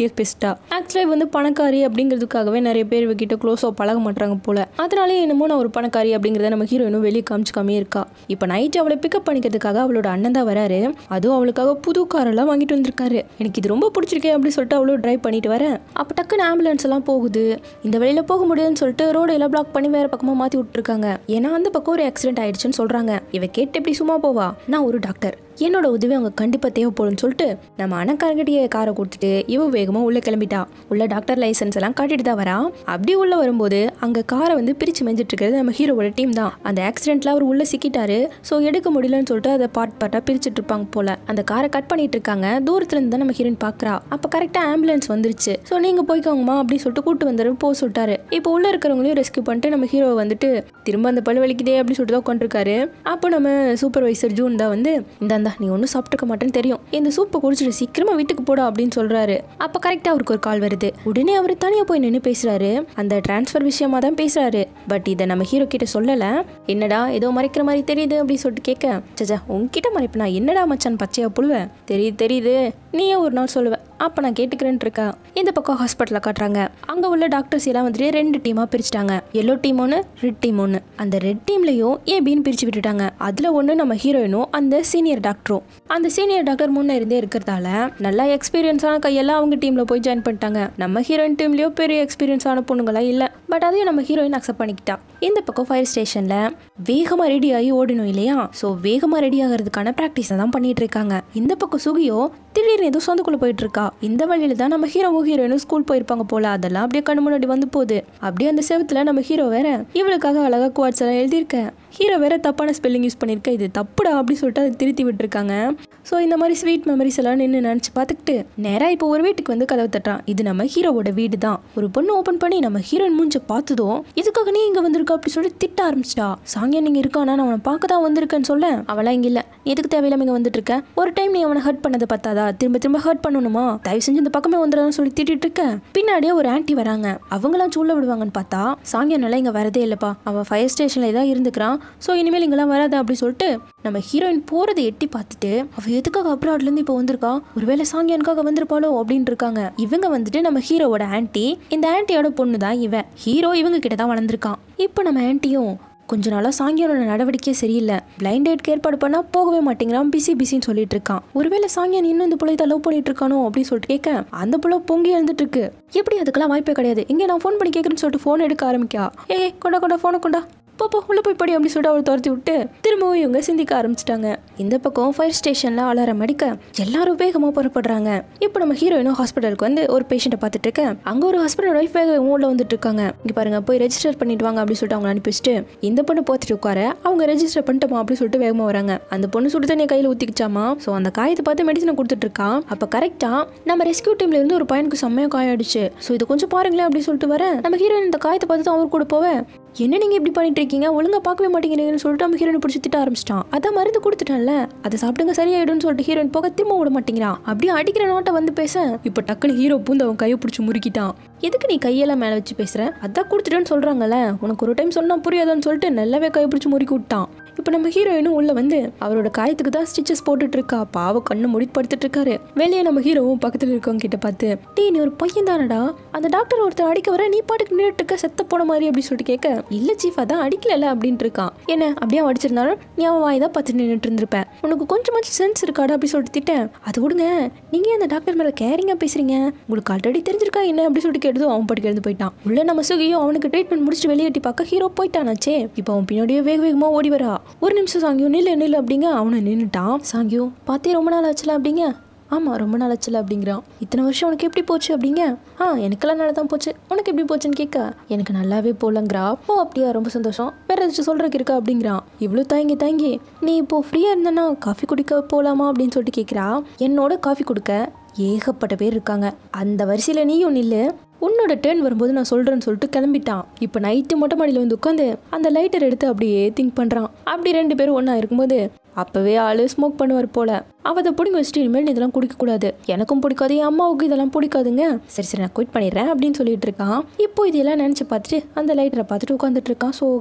டீட்டெயில்ஸ் பேசிட்டா. ஆக்சுவலாக வந்து பணக்காரி அப்படிங்கிறதுக்காகவே நிறைய பேர் இவகிட்ட க்ளோஸாக பழக மாட்டாங்க போல. அதனாலே என்னமோ நான் ஒரு பணக்காரி அப்படிங்கிறத நம்ம ஹீரோயினும் வெளியே காமிச்சிக்காமே இருக்கா. இப்போ நைட் அவளை பிக்கப் பண்ணிக்கிறதுக்காக அவளோட அண்ணன் தான் வராரு. அதுவும் அவளுக்காக புது காரெல்லாம் வாங்கிட்டு வந்திருக்காரு. எனக்கு இது ரொம்ப பிடிச்சிருக்கேன் அப்படின்னு சொல்லிட்டு அவளோ டிரைவ் பண்ணிட்டு வரேன். அப்போ டக்குன்னு ஆம்புலன்ஸ் எல்லாம் போகுது. இந்த வழியில போக முடியாதுன்னு சொல்லிட்டு ரோடு எல்லாம் பிளாக் பண்ணி வேற பக்கமா மாத்தி விட்டுருக்காங்க. ஏன்னா அந்த பக்கம் ஒரு ஆக்சிடென்ட் ஆயிடுச்சுன்னு சொல்றாங்க. இவ கேட்டு எப்படி சும்மா போவா? நான் ஒரு டாக்டர், என்னோட உதவி அவங்க கண்டிப்பா தேவைப்படும்னு சொல்லிட்டு நம்ம அண்ணக்காரங்கிட்டே காரை கொடுத்துட்டு இவ வேகமா உள்ள கிளம்பிட்டா. உள்ள டாக்டர் லைசன்ஸ் எல்லாம் காட்டிட்டு தான் வரா. அப்படி உள்ள வரும்போது அங்க காரை வந்து பிரிச்சு மெஞ்சிட்டு இருக்கிறது நம்ம ஹீரோவோட டீம் தான். அந்த ஆக்சிடென்ட்ல அவர் உள்ள சிக்கிட்டாரு. ஸோ எடுக்க முடியலன்னு சொல்லிட்டு அதை பார்ட் பார்ட்டா பிரிச்சுட்டு இருப்பாங்க போல. அந்த காரை கட் பண்ணிட்டு இருக்காங்க. தூரத்துல இருந்து தான் நம்ம ஹீரோயின் பாக்குறா. அப்ப கரெக்டா ஆம்புலன்ஸ் வந்துருச்சு. ஸோ நீங்க போய்க்கோங்கம்மா அப்படின்னு சொல்லிட்டு கூட்டு வந்துரு போ சொல்லிட்டாரு. இப்போ உள்ள இருக்கிறவங்களையும் ரெஸ்கியூ பண்ணிட்டு நம்ம ஹீரோ வந்துட்டு திரும்ப அந்த பழு வலிக்குதே அப்படின்னு சொல்லிட்டு தான் உட்காந்துருக்காரு. அப்போ நம்ம சூப்பர்வைசர் ஜூன் தான் வந்து இந்த நீ ஒன்றும் சாப்பிட்டுக்க மாட்டேன்னு தெரியும், இந்த சூப்பை குடிச்சிட்டு சீக்கிரமா வீட்டுக்கு போடா அப்படின்னு சொல்றாரு. அப்ப கரெக்டா அவருக்கு ஒரு கால் வருது. உடனே அவர் தனியா போய் நின்று பேசுறாரு. அந்த டிரான்ஸ்ஃபர் விஷயமா தான் பேசுறாரு. பட் இதை நம்ம ஹீரோ கிட்ட சொல்லல. என்னடா ஏதோ மறைக்கிற மாதிரி தெரியுது அப்படின்னு சொல்லிட்டு கேட்க, சச்சா உன்கிட்ட மறைப்பா என்னடா மச்சான் பச்சையா புழுவ, தெரியுது தெரியுது நீயே ஒரு நாள் சொல்லுவ, அப்ப நான் கேட்டுக்கிறேன்னு இருக்கா. இந்த பக்கம் ஹாஸ்பிட்டல காட்டுறாங்க. அங்க உள்ள டாக்டர்ஸ் எல்லாம் வந்துட்டு ரெண்டு டீமா பிரிச்சுட்டாங்க. எல்லோ டீம் ஒன்று, ரெட் டீம் ஒன்று. அந்த ரெட் டீம்லயும் ஏபின்னு பிரிச்சு விட்டுட்டாங்க. அதுல ஒண்ணு நம்ம ஹீரோயினும் அந்த சீனியர் டாக்டரும். அந்த சீனியர் டாக்டர் முன்ன இருந்தே இருக்கிறதால நல்லா எக்ஸ்பீரியன்ஸான கையெல்லாம் அவங்க டீம்ல போய் ஜாயின் பண்ணிட்டாங்க. நம்ம ஹீரோயின் டீம்லயும் பெரிய எக்ஸ்பீரியன்ஸான பொண்ணுங்களா இல்ல. பட் அதையும் நம்ம ஹீரோயின் அக்செப்ட் பண்ணிக்கிட்டா. இந்த பக்கம் ஃபயர் ஸ்டேஷன்ல வேகமா ரெடி ஆகி ஓடணும் இல்லையா. சோ வேகமா ரெடி ஆகிறதுக்கான பிராக்டிஸ் தான் பண்ணிட்டு இருக்காங்க. இந்த பக்கம் சுகியோ திடீர்னு ஏதோ சொந்தக்குள்ள போயிட்டு இருக்கா. இந்த வழியில தான் நம்ம ஹீரோவும் ஹீரோயினும் ஸ்கூல் போயிருப்பாங்க போல. அதெல்லாம் அப்படியே கண்ணு முன்னாடி வந்து போகுது. அப்படியே அந்த செவத்துல நம்ம ஹீரோ வேற இவளுக்காக அழகா குவாட்ஸ் எல்லாம் எழுதியிருக்க. ஹீரோ வேற தப்பான ஸ்பெல்லிங் யூஸ் பண்ணிருக்க. இது தப்புடா அப்படின்னு சொல்லிட்டு அதை திருத்தி விட்டுருக்காங்க. ஸோ இந்த மாதிரி ஸ்வீட் மெமரிஸ் எல்லாம் நின்று நினச்சி பார்த்துக்கிட்டு நேரா இப்போ ஒரு வீட்டுக்கு வந்து கதவை தட்டுறான். இது நம்ம ஹீரோவோட வீடு தான். ஒரு பொண்ணு ஓப்பன் பண்ணி நம்ம ஹீரோயின் மூஞ்ச பார்த்ததும் இதுக்காக நீ இங்க வந்திருக்க அப்படி சொல்லி திட்ட ஆரம்பிச்சிட்டா. சாங்கியா நீங்க இருக்கானா, நான் அவனை பார்க்க தான் வந்திருக்கேன்னு சொல்ல, அவளா இங்க இல்ல, நீ எதுக்கு தேவையில்லாம இங்க வந்துட்டு இருக்க, ஒரு டைம் நீ அவனை ஹர்ட் பண்ணதை பார்த்தாதா திரும்ப திரும்ப ஹர்ட் பண்ணணுமா, தயவு செஞ்சு இந்த பக்கமே வந்துடான்னு சொல்லி திட்டிட்டு இருக்க. பின்னாடியே ஒரு ஆன்டி வராங்க. அவங்களாம் சூழ விடுவாங்கன்னு பார்த்தா சாங்கியா நல்லா இங்க வரதே இல்லப்பா, அவன் ஃபயர் ஸ்டேஷன்ல தான் இருந்துக்கிறான். ஸோ இனிமேல் இங்கெல்லாம் வராது அப்படின்னு சொல்லிட்டு நம்ம ஹீரோயின் போறதை எட்டி பார்த்துட்டு அவ எதுக்காக அப்ராட்ல இருந்து இப்போ வந்திருக்கா, ஒருவேளை சாங்கியானுக்காக வந்திருப்பாளோ அப்படின்னு இருக்காங்க. இவங்க வந்துட்டு நம்ம ஹீரோவோட ஆன்டி. இந்த ஆன்டியோட பொண்ணு தான் இவன். ஹீரோ இவங்க கிட்ட தான் வளர்ந்துருக்கான். இப்போ நம்ம ஆன்டியும் கொஞ்ச நாளா சாங்கியானோட நடவடிக்கையே சரியில்லை, பிளைண்ட் டேட்க்கு ஏற்பாடு பண்ணா போகவே மாட்டேங்கிறான், பிசி பிசின்னு சொல்லிட்டு இருக்கான். ஒருவேளை சாங்கியான் இன்னும் இந்த பிள்ளை தான் லவ் பண்ணிட்டு இருக்கானோ அப்படின்னு சொல்லிட்டு கேட்க அந்த பிள்ளை பொங்கி எழுந்துட்டு இருக்கு. எப்படி அதுக்கெல்லாம் வாய்ப்பே கிடையாது, இங்கே நான் ஃபோன் பண்ணி கேட்கறேன்னு சொல்லிட்டு ஃபோன் எடுக்க ஆரம்பிக்கா. ஏ கொண்டா கொண்டா ஃபோனை கொண்டா பாப்பா உள்ள போய் படி அப்படின்னு சொல்லிட்டு அவளை துரத்தி விட்டு திரும்பவும் இவங்க சிந்திக்க ஆரம்பிச்சிட்டாங்க. இந்த பக்கம் ஃபயர் ஸ்டேஷன்ல அலாரம் அடிக்க எல்லாரும் வேகமா புறப்படுறாங்க. இப்போ நம்ம ஹீரோயினும் ஹாஸ்பிட்டலுக்கு வந்து ஒரு பேஷண்ட்டை பார்த்துட்டு இருக்க. அங்க ஒரு ஹஸ்பண்ட் ஒய்ஃப் உள்ள வந்துட்டு இருக்காங்க. இங்க பாருங்க போய் ரெஜிஸ்டர் பண்ணிட்டு வாங்க அப்படின்னு சொல்லிட்டு அவங்க அனுப்பி வச்சுட்டு இந்த பொண்ணு பார்த்துட்டு உட்கார அவங்க ரெஜிஸ்டர் பண்ணிட்டோமா அப்படின்னு சொல்லிட்டு வேகமா வராங்க. அந்த பொண்ணு சுடு தண்ணியை கையில ஊத்திக்கிச்சாமா. ஸோ அந்த காயத்தை பார்த்து மெடிசனை கொடுத்துட்டு இருக்கா. அப்ப கரெக்டா நம்ம ரெஸ்கியூ டீம்ல இருந்து ஒரு பையனுக்கு செம்மையா காயம் ஆயிடுச்சு. ஸோ இதை கொஞ்சம் பாருங்களேன் அப்படின்னு சொல்லிட்டு வர நம்ம ஹீரோயின் இந்த காயத்தை பார்த்து அவர் கூட போவேன். என்ன நீங்க இப்படி பண்ணிட்டு இருக்கீங்க, ஒழுங்கா பார்க்கவே மாட்டேங்கிறீங்கன்னு சொல்லிட்டு நம்ம ஹீரோயின் பிடிச்சி திட்ட ஆரம்பிச்சிட்டான். அதான் மருந்து கொடுத்துட்டான்ல, அதை சாப்பிடுங்க சரியாயிடும்னு சொல்லிட்டு ஹீரோயின் போக திரும்ப விட மாட்டேங்கிறான். அப்படியே அடிக்கிற நோட்டை வந்து பேச இப்போ டக்குன்னு ஹீரோ பூந்து அவன் கையை பிடிச்சி முறுக்கிட்டான். எதுக்கு நீ கையெல்லாம் மேலே வச்சு பேசுற, அதான் கொடுத்துட்டேன்னு சொல்றாங்கல்ல, உனக்கு ஒரு டைம் சொன்னா புரியாதான்னு சொல்லிட்டு நல்லாவே கையை பிடிச்சி முறுக்கி விட்டான். இப்போ நம்ம ஹீரோயினும் உள்ள வந்து அவரோட காயத்துக்கு தான் ஸ்டிச்சஸ் போட்டுட்டு இருக்கா. பாவ கண்ணு முடித்து படுத்துட்டு இருக்காரு. வெளியே நம்ம ஹீரோவும் பக்கத்துல இருக்கவங்க கிட்ட பார்த்து டீ நீ ஒரு பையன் தானடா, அந்த டாக்டர் ஒருத்தர் அடிக்க வர நீ பாட்டுக்கு நின்றுட்டு இருக்க செத்த போன மாதிரி அப்படின்னு சொல்லிட்டு கேட்க, இல்ல சீஃப் அதான் அடிக்கல அப்படின்ட்டு இருக்கான். என்ன அப்படியே அடிச்சிருந்தாலும் நீ அவன் வாய் தான் பார்த்து நின்றுட்டு இருந்திருப்பேன், உனக்கு கொஞ்சமாச்சும் சென்ஸ் இருக்காடா அப்படின்னு சொல்லிட்டு திட்டேன். அது விடுங்க, நீங்க அந்த டாக்டர் மேல கேரிங்கா பேசுறீங்க, உங்களுக்கு ஆல்ரெடி தெரிஞ்சிருக்கா என்ன அப்படின்னு சொல்லிட்டு கேட்டதும் அவன் பாட்டுக்கு எழுந்து போயிட்டான். உள்ள நம்ம சுகியும் அவனுக்கு ட்ரீட்மெண்ட் முடிச்சுட்டு வெளியேட்டி பார்க்க ஹீரோ போயிட்டானாச்சே. இப்போ அவன் பின்னாடியே வேக வேகமா ஓடி வரா. ஒரு நிமிஷம் சாங்கியோ நில்லு நில்லு அப்படிங்க. அவனை நின்றுட்டான். சாங்கியோ பார்த்தே ரொம்ப நாள் ஆச்சுல அப்படிங்க. ஆமா ரொம்ப நாள் ஆச்சுல அப்படிங்கிறான். இத்தனை வருஷம் உனக்கு எப்படி போச்சு அப்படிங்க. ஆ எனக்கெல்லாம் நல்லா தான் போச்சு, உனக்கு எப்படி போச்சுன்னு கேட்க எனக்கு நல்லாவே போலங்கிறா. ஓ அப்படியா ரொம்ப சந்தோஷம், வேற ஏதாச்சும் சொல்றதுக்கு இருக்கா அப்படிங்கிறான். இவ்வளோ தாங்கி தாங்கி நீ இப்போ ஃப்ரீயா இருந்தனா காஃபி குடிக்க போலாமா அப்படின்னு சொல்லிட்டு கேட்கிறா. என்னோட காஃபி கொடுக்க ஏகப்பட்ட பேர் இருக்காங்க, அந்த வரிசையில நீயும் நில்லு, உன்னோட டேர்ன் வரும்போது நான் சொல்றேன்னு சொல்லிட்டு கிளம்பிட்டான். இப்போ நைட்டு மொட்டை மாடியில் வந்து உட்காந்து அந்த லைட்டர் எடுத்து அப்படியே திங்க் பண்றான். அப்படி ரெண்டு பேரும் ஒன்னா இருக்கும்போது அப்பவே ஆளு ஸ்மோக் பண்ணுவார் போல. அவதை பிடிங்க வச்சுட்டு இனிமேல் இதெல்லாம் குடிக்க கூடாது, எனக்கும் பிடிக்காது என் அம்மாவுக்கு இதெல்லாம் பிடிக்காதுங்க, சரி சரி நான் குயிட் பண்ணிடுறேன் அப்படின்னு சொல்லிட்டு இருக்கான். இப்போ இதெல்லாம் நினைச்சு பார்த்துட்டு அந்த லைட்டரை பார்த்துட்டு உட்காந்துட்டு இருக்கான் சோகமா.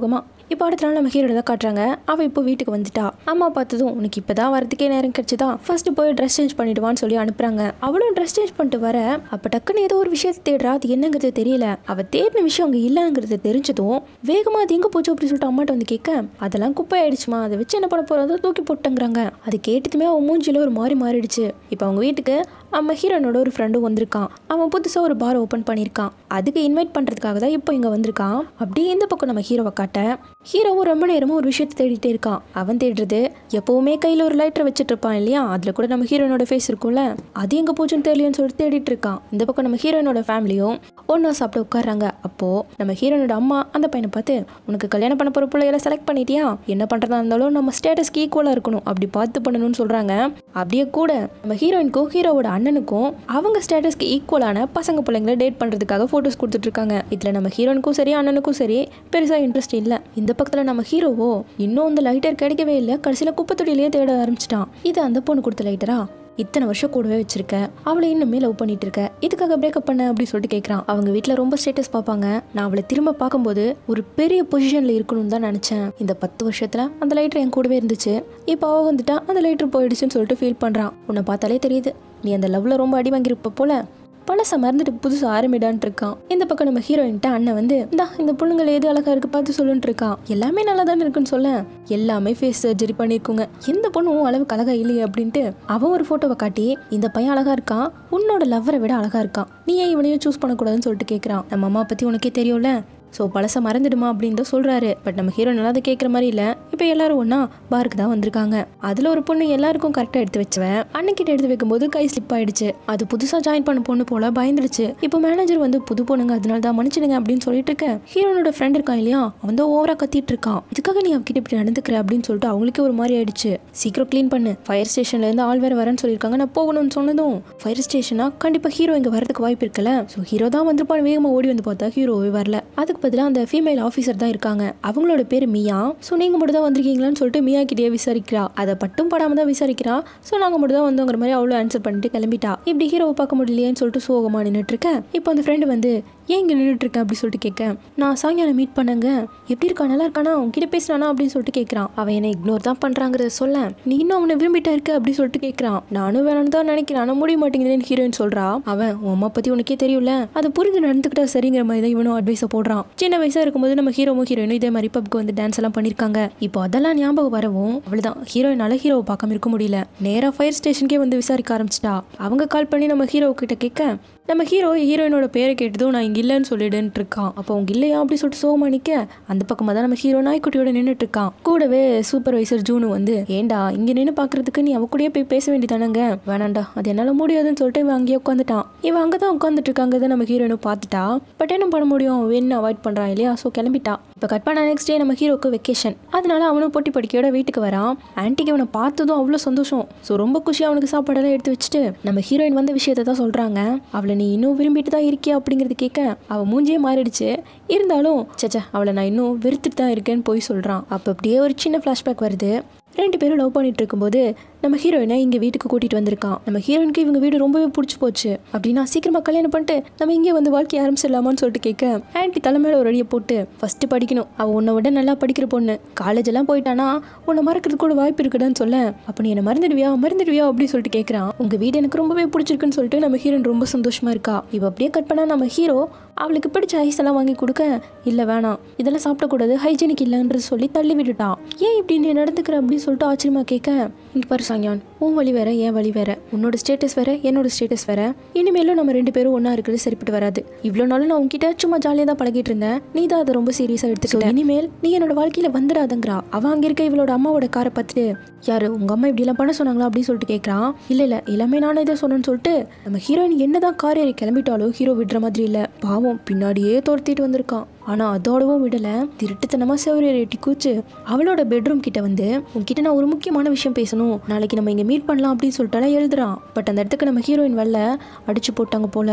இப்போ அடுத்த நாள் நம்ம ஹீரோட தான் காட்டுறாங்க. அவள் இப்போ வீட்டுக்கு வந்துட்டா. அம்மா பார்த்ததும் உனக்கு இப்போதான் வரதுக்கே நேரம் கிடைச்சுதான், ஃபர்ஸ்ட் போய் ட்ரெஸ் சேஞ்ச் பண்ணிடுவான்னு சொல்லி அனுப்புறாங்க. அவளும் ட்ரெஸ் சேஞ்ச் பண்ணிட்டு வர அப்போ டக்குன்னு ஏதோ ஒரு விஷயத்தை தேடுறா. அது என்னங்கிறது தெரியல. அவள் தேடின விஷயம் அங்கே இல்லைங்கிறது தெரிஞ்சதும் வேகமாக அது எங்கே போச்சு அப்படின்னு சொல்லிட்டு அம்மாட்ட வந்து கேட்க, அதெல்லாம் குப்பை ஆயிடுச்சுமா, அதை வச்சு என்ன பண்ண போறதோ தூக்கி போட்டுங்கிறாங்க. அது கேட்டதுமே அவன் மூஞ்சில ஒரு மாறி மாறிடுச்சு. இப்போ அவங்க வீட்டுக்கு நம்ம ஹீரோனோட ஒரு ஃப்ரெண்டும் வந்திருக்கான். அவன் புதுசாக ஒரு பார் ஓப்பன் பண்ணியிருக்கான். அதுக்கு இன்வைட் பண்ணுறதுக்காக தான் இப்போ இங்கே வந்திருக்கான். அப்படியே இந்த பக்கம் நம்ம ஹீரோவை காட்ட, ஹீரோவும் ரொம்ப நேரமாக ஒரு விஷயத்தை தேடிட்டே இருக்கான். அவன் தேடுறது எப்போவுமே கையில் ஒரு லைட்டரை வச்சுட்டு இருப்பான் இல்லையா, அதில் கூட நம்ம ஹீரோனோட ஃபேஸ் இருக்கும்ல, அது எங்கே போச்சுன்னு தெரியலன்னு சொல்லிட்டு தேடிட்டு இருக்கான். இந்த பக்கம் நம்ம ஹீரோனோட ஃபேமிலியும் ஒன்றா சாப்பிட்டு உட்காடுறாங்க. அப்போது நம்ம ஹீரோனோட அம்மா அந்த பையனை பார்த்து, உனக்கு கல்யாணம் பண்ண போகிற பிள்ளைகளை செலக்ட் பண்ணிட்டியா, என்ன பண்ணுறதா இருந்தாலும் நம்ம ஸ்டேட்டஸ்க்கு ஈக்குவலாக இருக்கணும், அப்படி பார்த்து பண்ணணும்னு சொல்கிறாங்க. அப்படியே கூட நம்ம ஹீரோயினுக்கும் ஹீரோவோட அண்ணனுக்கும் அவங்க ஸ்டேட்டஸ்க்கு ஈக்குவலான பசங்க பிள்ளைங்களை டேட் பண்ணுறதுக்காக ஃபோட்டோஸ் கொடுத்துட்டு இருக்காங்க. இதில் நம்ம ஹீரோனுக்கும் சரி அண்ணனுக்கும் சரி பெருசாக இன்ட்ரெஸ்ட் இல்லை. இந்த பக்கத்தில் நம்ம ஹீரோவோ இன்னும் அந்த லைட்டர் கிடைக்கவே இல்லை. கடைசியில் குப்பை தொட்டிலேயே தேட ஆரம்பிச்சிட்டான். இது அந்த பொண்ணு கொடுத்த லைட்டரா, இத்தனை வருஷம் கூடவே வச்சிருக்க, அவளை இன்னுமே லவ் பண்ணிட்டு இருக்க, இதுக்காக பிரேக்கப் பண்ண அப்படின்னு சொல்லிட்டு கேட்குறான். அவங்க வீட்டில் ரொம்ப ஸ்டேட்டஸ் பார்ப்பாங்க. நான் அவளை திரும்ப பார்க்கும்போது ஒரு பெரிய பொசிஷனில் இருக்கணும்னு தான் நினச்சேன். இந்த பத்து வருஷத்தில் அந்த லைட்டர் என் கூடவே இருந்துச்சு. இப்போ அவள் வந்துட்டா அந்த லைட்டர் போயிடுச்சுன்னு சொல்லிட்டு ஃபீல் பண்ணுறான். உன்னை பார்த்தாலே தெரியுது நீ அந்த லவ்ல ரொம்ப அடி வாங்கியிருப்ப போல, பழச மறந்துட்டு புதுசு ஆரம்பிடான்ட்டு இருக்கான். இந்த பக்கம் நம்ம ஹீரோயின்ட்ட அண்ணன் வந்து, இந்தா இந்த பொண்ணுங்களை எது அழகா இருக்கு பார்த்து சொல்லுன்னு இருக்கான். எல்லாமே நல்லா தானே இருக்குன்னு சொல்ல, எல்லாமே ஃபேஸ் சர்ஜரி பண்ணிருக்குங்க, எந்த பொண்ணும் அளவுக்கு அழகா இல்லையே அப்படின்ட்டு அவன் ஒரு போட்டோவை காட்டி, இந்த பையன் அழகா இருக்கான், உன்னோட லவ்வரை விட அழகா இருக்கான், நீ ஏன் இவனையும் சூஸ் பண்ணக்கூடாதுன்னு சொல்லிட்டு கேட்கறான். நம்ம அம்மா பத்தி உனக்கே தெரியும்ல, ஸோ பழச மறந்துடுமா அப்படின்னு தான் சொல்கிறாரு. பட் நம்ம ஹீரோ நல்லா அதை கேட்குற மாதிரி இல்லை. இப்போ எல்லாரும் ஒன்றா பாருக்கு தான் வந்திருக்காங்க. அதில் ஒரு பொண்ணு எல்லாருக்கும் கரெக்டாக எடுத்து வச்சுவேன். அன்னைக்கிட்ட எடுத்து வைக்கும்போது கை ஸ்லிப் ஆயிடுச்சு. அது புதுசாக ஜாயின் பண்ண பொண்ணு போல பயந்துடுச்சு. இப்போ மேனேஜர் வந்து புது பொண்ணுங்க அதனால தான் மன்னிச்சிடுங்க அப்படின்னு சொல்லிட்டு இருக்க, ஹீரோனோட ஃப்ரெண்ட் இருக்கான் இல்லையா, அவன் தான் ஓவரா கத்திட்டு இருக்கான். இதுக்காக நீ அவகிட்ட இப்படி நடந்துக்கிற அப்படின்னு சொல்லிட்டு அவங்களுக்கே ஒரு மாதிரி ஆயிடுச்சு. சீக்கிரம் க்ளீன் பண்ணு, ஃபயர் ஸ்டேஷன்ல இருந்து ஆள் வேற வரேன்னு சொல்லியிருக்காங்க, நான் போகணும்னு சொன்னதும் ஃபயர் ஸ்டேஷனா கண்டிப்பாக ஹீரோ இங்கே வரதுக்கு வாய்ப்பு இருக்குல்ல. ஸோ ஹீரோ தான் வந்திருப்பான்னு வேகமாக ஓடி வந்து பார்த்தா ஹீரோவே வரல. அதுக்கு பதிலாக அந்த ஃபீமேல் ஆஃபீஸர் தான் இருக்காங்க. அவங்களோட பேர் மியா. ஸோ நீங்கள் மட்டும் தான் வந்திருக்கீங்களான்னு சொல்லிட்டு மியா கிட்டே விசாரிக்கிறா. அதை பட்டும் படாம தான் விசாரிக்கிறா. ஸோ நாங்கள் மட்டும் தான் வந்தோங்கிற மாதிரி அவ்வளோ ஆன்சர் பண்ணிட்டு கிளம்பிட்டா. இப்படி ஹீரோவை பார்க்க முடியலையேன்னு சொல்லிட்டு சோகமாக நின்றுட்டு இருக்கேன். இப்போ அந்த ஃப்ரெண்டு வந்து, ஏன் இங்கே நின்றுட்டு இருக்கேன் அப்படி சொல்லிட்டு கேட்க, நான் சாயங்காலம் மீட் பண்ணங்க, எப்படி இருக்கா நல்லா இருக்கானா உங்ககிட்ட பேசினானா அப்படின்னு சொல்லிட்டு கேட்குறான். அவன் என்னை இக்னோர் தான் பண்ணுறாங்கிறத சொல்ல, நீ இன்னும் அவனை விரும்பிட்டா இருக்க அப்படி சொல்லிட்டு கேட்குறான். நானும் வேணும்னு தான் நினைக்கிறேன், ஆனால் முடிய மாட்டேங்குதுன்னு ஹீரோயின் சொல்றா. அவன், உன் அம்மா பற்றி உனக்கே தெரியும்ல, அதை புரிஞ்சு நடந்துக்கிட்டா சரிங்கிற மாதிரி தான் இவனும் அட்வைஸை போடுறான். சின்ன வயசாக இருக்கும்போது நம்ம ஹீரோவும் ஹீரோயினும் இதே மாதிரி பப்க்கு வந்து டான்ஸ் எல்லாம் பண்ணியிருக்காங்க. இப்போ அதெல்லாம் ஞாபகம் வரவும் அவ்வளோதான், ஹீரோயினால ஹீரோவை பார்க்காம இருக்க முடியல. நேராக ஃபயர் ஸ்டேஷனுக்கே வந்து விசாரிக்க ஆரம்பிச்சிட்டா. அவங்க கால் பண்ணி நம்ம ஹீரோ கிட்ட கேட்க, நம்ம ஹீரோ ஹீரோயினோட பேரை கேட்டதும் நான் இங்கே இல்லைன்னு சொல்லிடுன்னு இருக்கான். அப்போ அவங்க இல்லையா அப்படி சொல்லிட்டு சோகமா நிற்க, அந்த பக்கமாக தான் நம்ம ஹீரோ நாய்க்குட்டியோட நின்றுட்டு இருக்கான். கூடவே சூப்பர்வைசர் ஜூனு வந்து, ஏண்டா இங்கே நின்று பார்க்கறதுக்கு நீ அவ கூடயே போய் பேச வேண்டியதானங்க, வேணாண்டா அது என்னால் முடியாதுன்னு சொல்லிட்டு இவன் அங்கேயே உட்காந்துட்டான். இவன் அங்கே தான் உட்காந்துட்டு இருக்காங்க. நம்ம ஹீரோயினும் பார்த்துட்டா. பட் என்ன பண்ண முடியும், அவன் வேணும் அவாய்ட் பண்ணுறான் இல்லையா. ஸோ கிளம்பிட்டா. இப்போ கட் பண்ண நெக்ஸ்ட் டே நம்ம ஹீரோக்கு வெக்கேஷன். அதனால அவனும் பொட்டி படிக்கையோட வீட்டுக்கு வரான். ஆன்ட்டிக்கு அவனை பார்த்ததும் அவ்வளோ சந்தோஷம். ஸோ ரொம்ப குஷி அவனுக்கு சாப்பாடெல்லாம் எடுத்து வச்சுட்டு நம்ம ஹீரோயின் வந்த விஷயத்தை தான் சொல்கிறாங்க. அவளை நீ இன்னும் விரும்பிட்டு தான் இருக்கியா அப்படிங்கிறது கேட்க, அவள் மூஞ்சியே மாறிடுச்சு. இருந்தாலும் சச்சா அவளை நான் இன்னும் வெறுத்துட்டு தான் இருக்கேன்னு போய் சொல்கிறான். அப்போ அப்படியே ஒரு சின்ன ஃப்ளாஷ்பேக் வருது. ரெண்டு பேரும் லவ் பண்ணிட்டு இருக்கும்போது நம்ம ஹீரோயினை இங்கே வீட்டுக்கு கூட்டிகிட்டு வந்திருக்கான். நம்ம ஹீரோயினுக்கு இவங்க வீடு ரொம்பவே பிடிச்சி போச்சு. அப்படின்னா சீக்கிரமாக கல்யாணம் பண்ணிட்டு நம்ம இங்கே வந்து வாழ்க்கையை ஆரம்பிச்சிடலாமான்னு சொல்லிட்டு கேட்க, ஆன்ட்டி தலைமையில ஒரு அடியை போட்டு, ஃபஸ்ட்டு படிக்கணும், அவள் உன்னை விட நல்லா படிக்கிற பொண்ணு, காலேஜ் எல்லாம் போயிட்டானா உன்னை மறக்கிறதுக்கு கூட வாய்ப்பு இருக்குதான்னு சொல்ல, அப்போ நீ என்னை மறந்துடுவியா மறந்துடுவியா அப்படின்னு சொல்லிட்டு கேட்குறான். உங்கள் வீடு எனக்கு ரொம்பவே பிடிச்சிருக்குன்னு சொல்லிட்டு நம்ம ஹீரோயின் ரொம்ப சந்தோஷமா இருக்கா. இப்போ அப்படியே கட் பண்ணா நம்ம ஹீரோ அவளுக்கு பிடிச்ச ஐஸ் எல்லாம் வாங்கி கொடுக்க, இல்லை வேணாம் இதெல்லாம் சாப்பிடக்கூடாது ஹைஜீனிக் இல்லைன்றது சொல்லி தள்ளி விட்டுட்டான். ஏன் இப்படி நீ நடந்துக்கிற அப்படின்னு சொல்லிட்டு ஆச்சரியமா கேட்க, இங்கே பாரு சாங்கியான், உன் வழி வேற என் வழி வேற, உன்னோட ஸ்டேட்டஸ் வேற என்னோட ஸ்டேட்டஸ் வேற, இனிமேலும் நம்ம ரெண்டு பேரும் ஒன்னா இருக்கிறது சரிப்பட்டு வராது. இவ்வளோ நாளும் நான் உன்கிட்ட சும்மா ஜாலியாக தான் பழகிட்டு இருந்தேன், நீ தான் அதை ரொம்ப சீரியஸாக எடுத்துக்கிட்ட. இனிமேல் நீ என்னோட வாழ்க்கையில வந்துடாதங்கிறா. அவன் அங்கே இருக்க இவளோட அம்மாவோட காரை பார்த்துட்டு, யாரு உங்க அம்மா இப்படி எல்லாம் பண்ண சொன்னாங்களா அப்படின்னு சொல்லிட்டு கேட்கறான். இல்ல இல்ல எல்லாமே நானே இதை சொன்னேன்னு சொல்லிட்டு நம்ம ஹீரோயின் என்னதான் கார் ஏறி கிளம்பிட்டாலும் ஹீரோ விடுற மாதிரி இல்ல. பாவம் பின்னாடியே துரத்திட்டு வந்திருக்கான். ஆனா அதோடவும் விடல, திருட்டுத்தனமா செவரேறி எட்டி கூச்சு அவளோட பெட்ரூம் கிட்ட வந்து, உன்கிட்ட நான் ஒரு முக்கியமான விஷயம் பேசணும், நாளைக்கு நம்ம இங்க மீட் பண்ணலாம் அப்படின்னு சொல்லிட்டு எழுதுறான். பட் அந்த இடத்துக்கு நம்ம ஹீரோயின் வரல, அடிச்சு போட்டாங்க போல.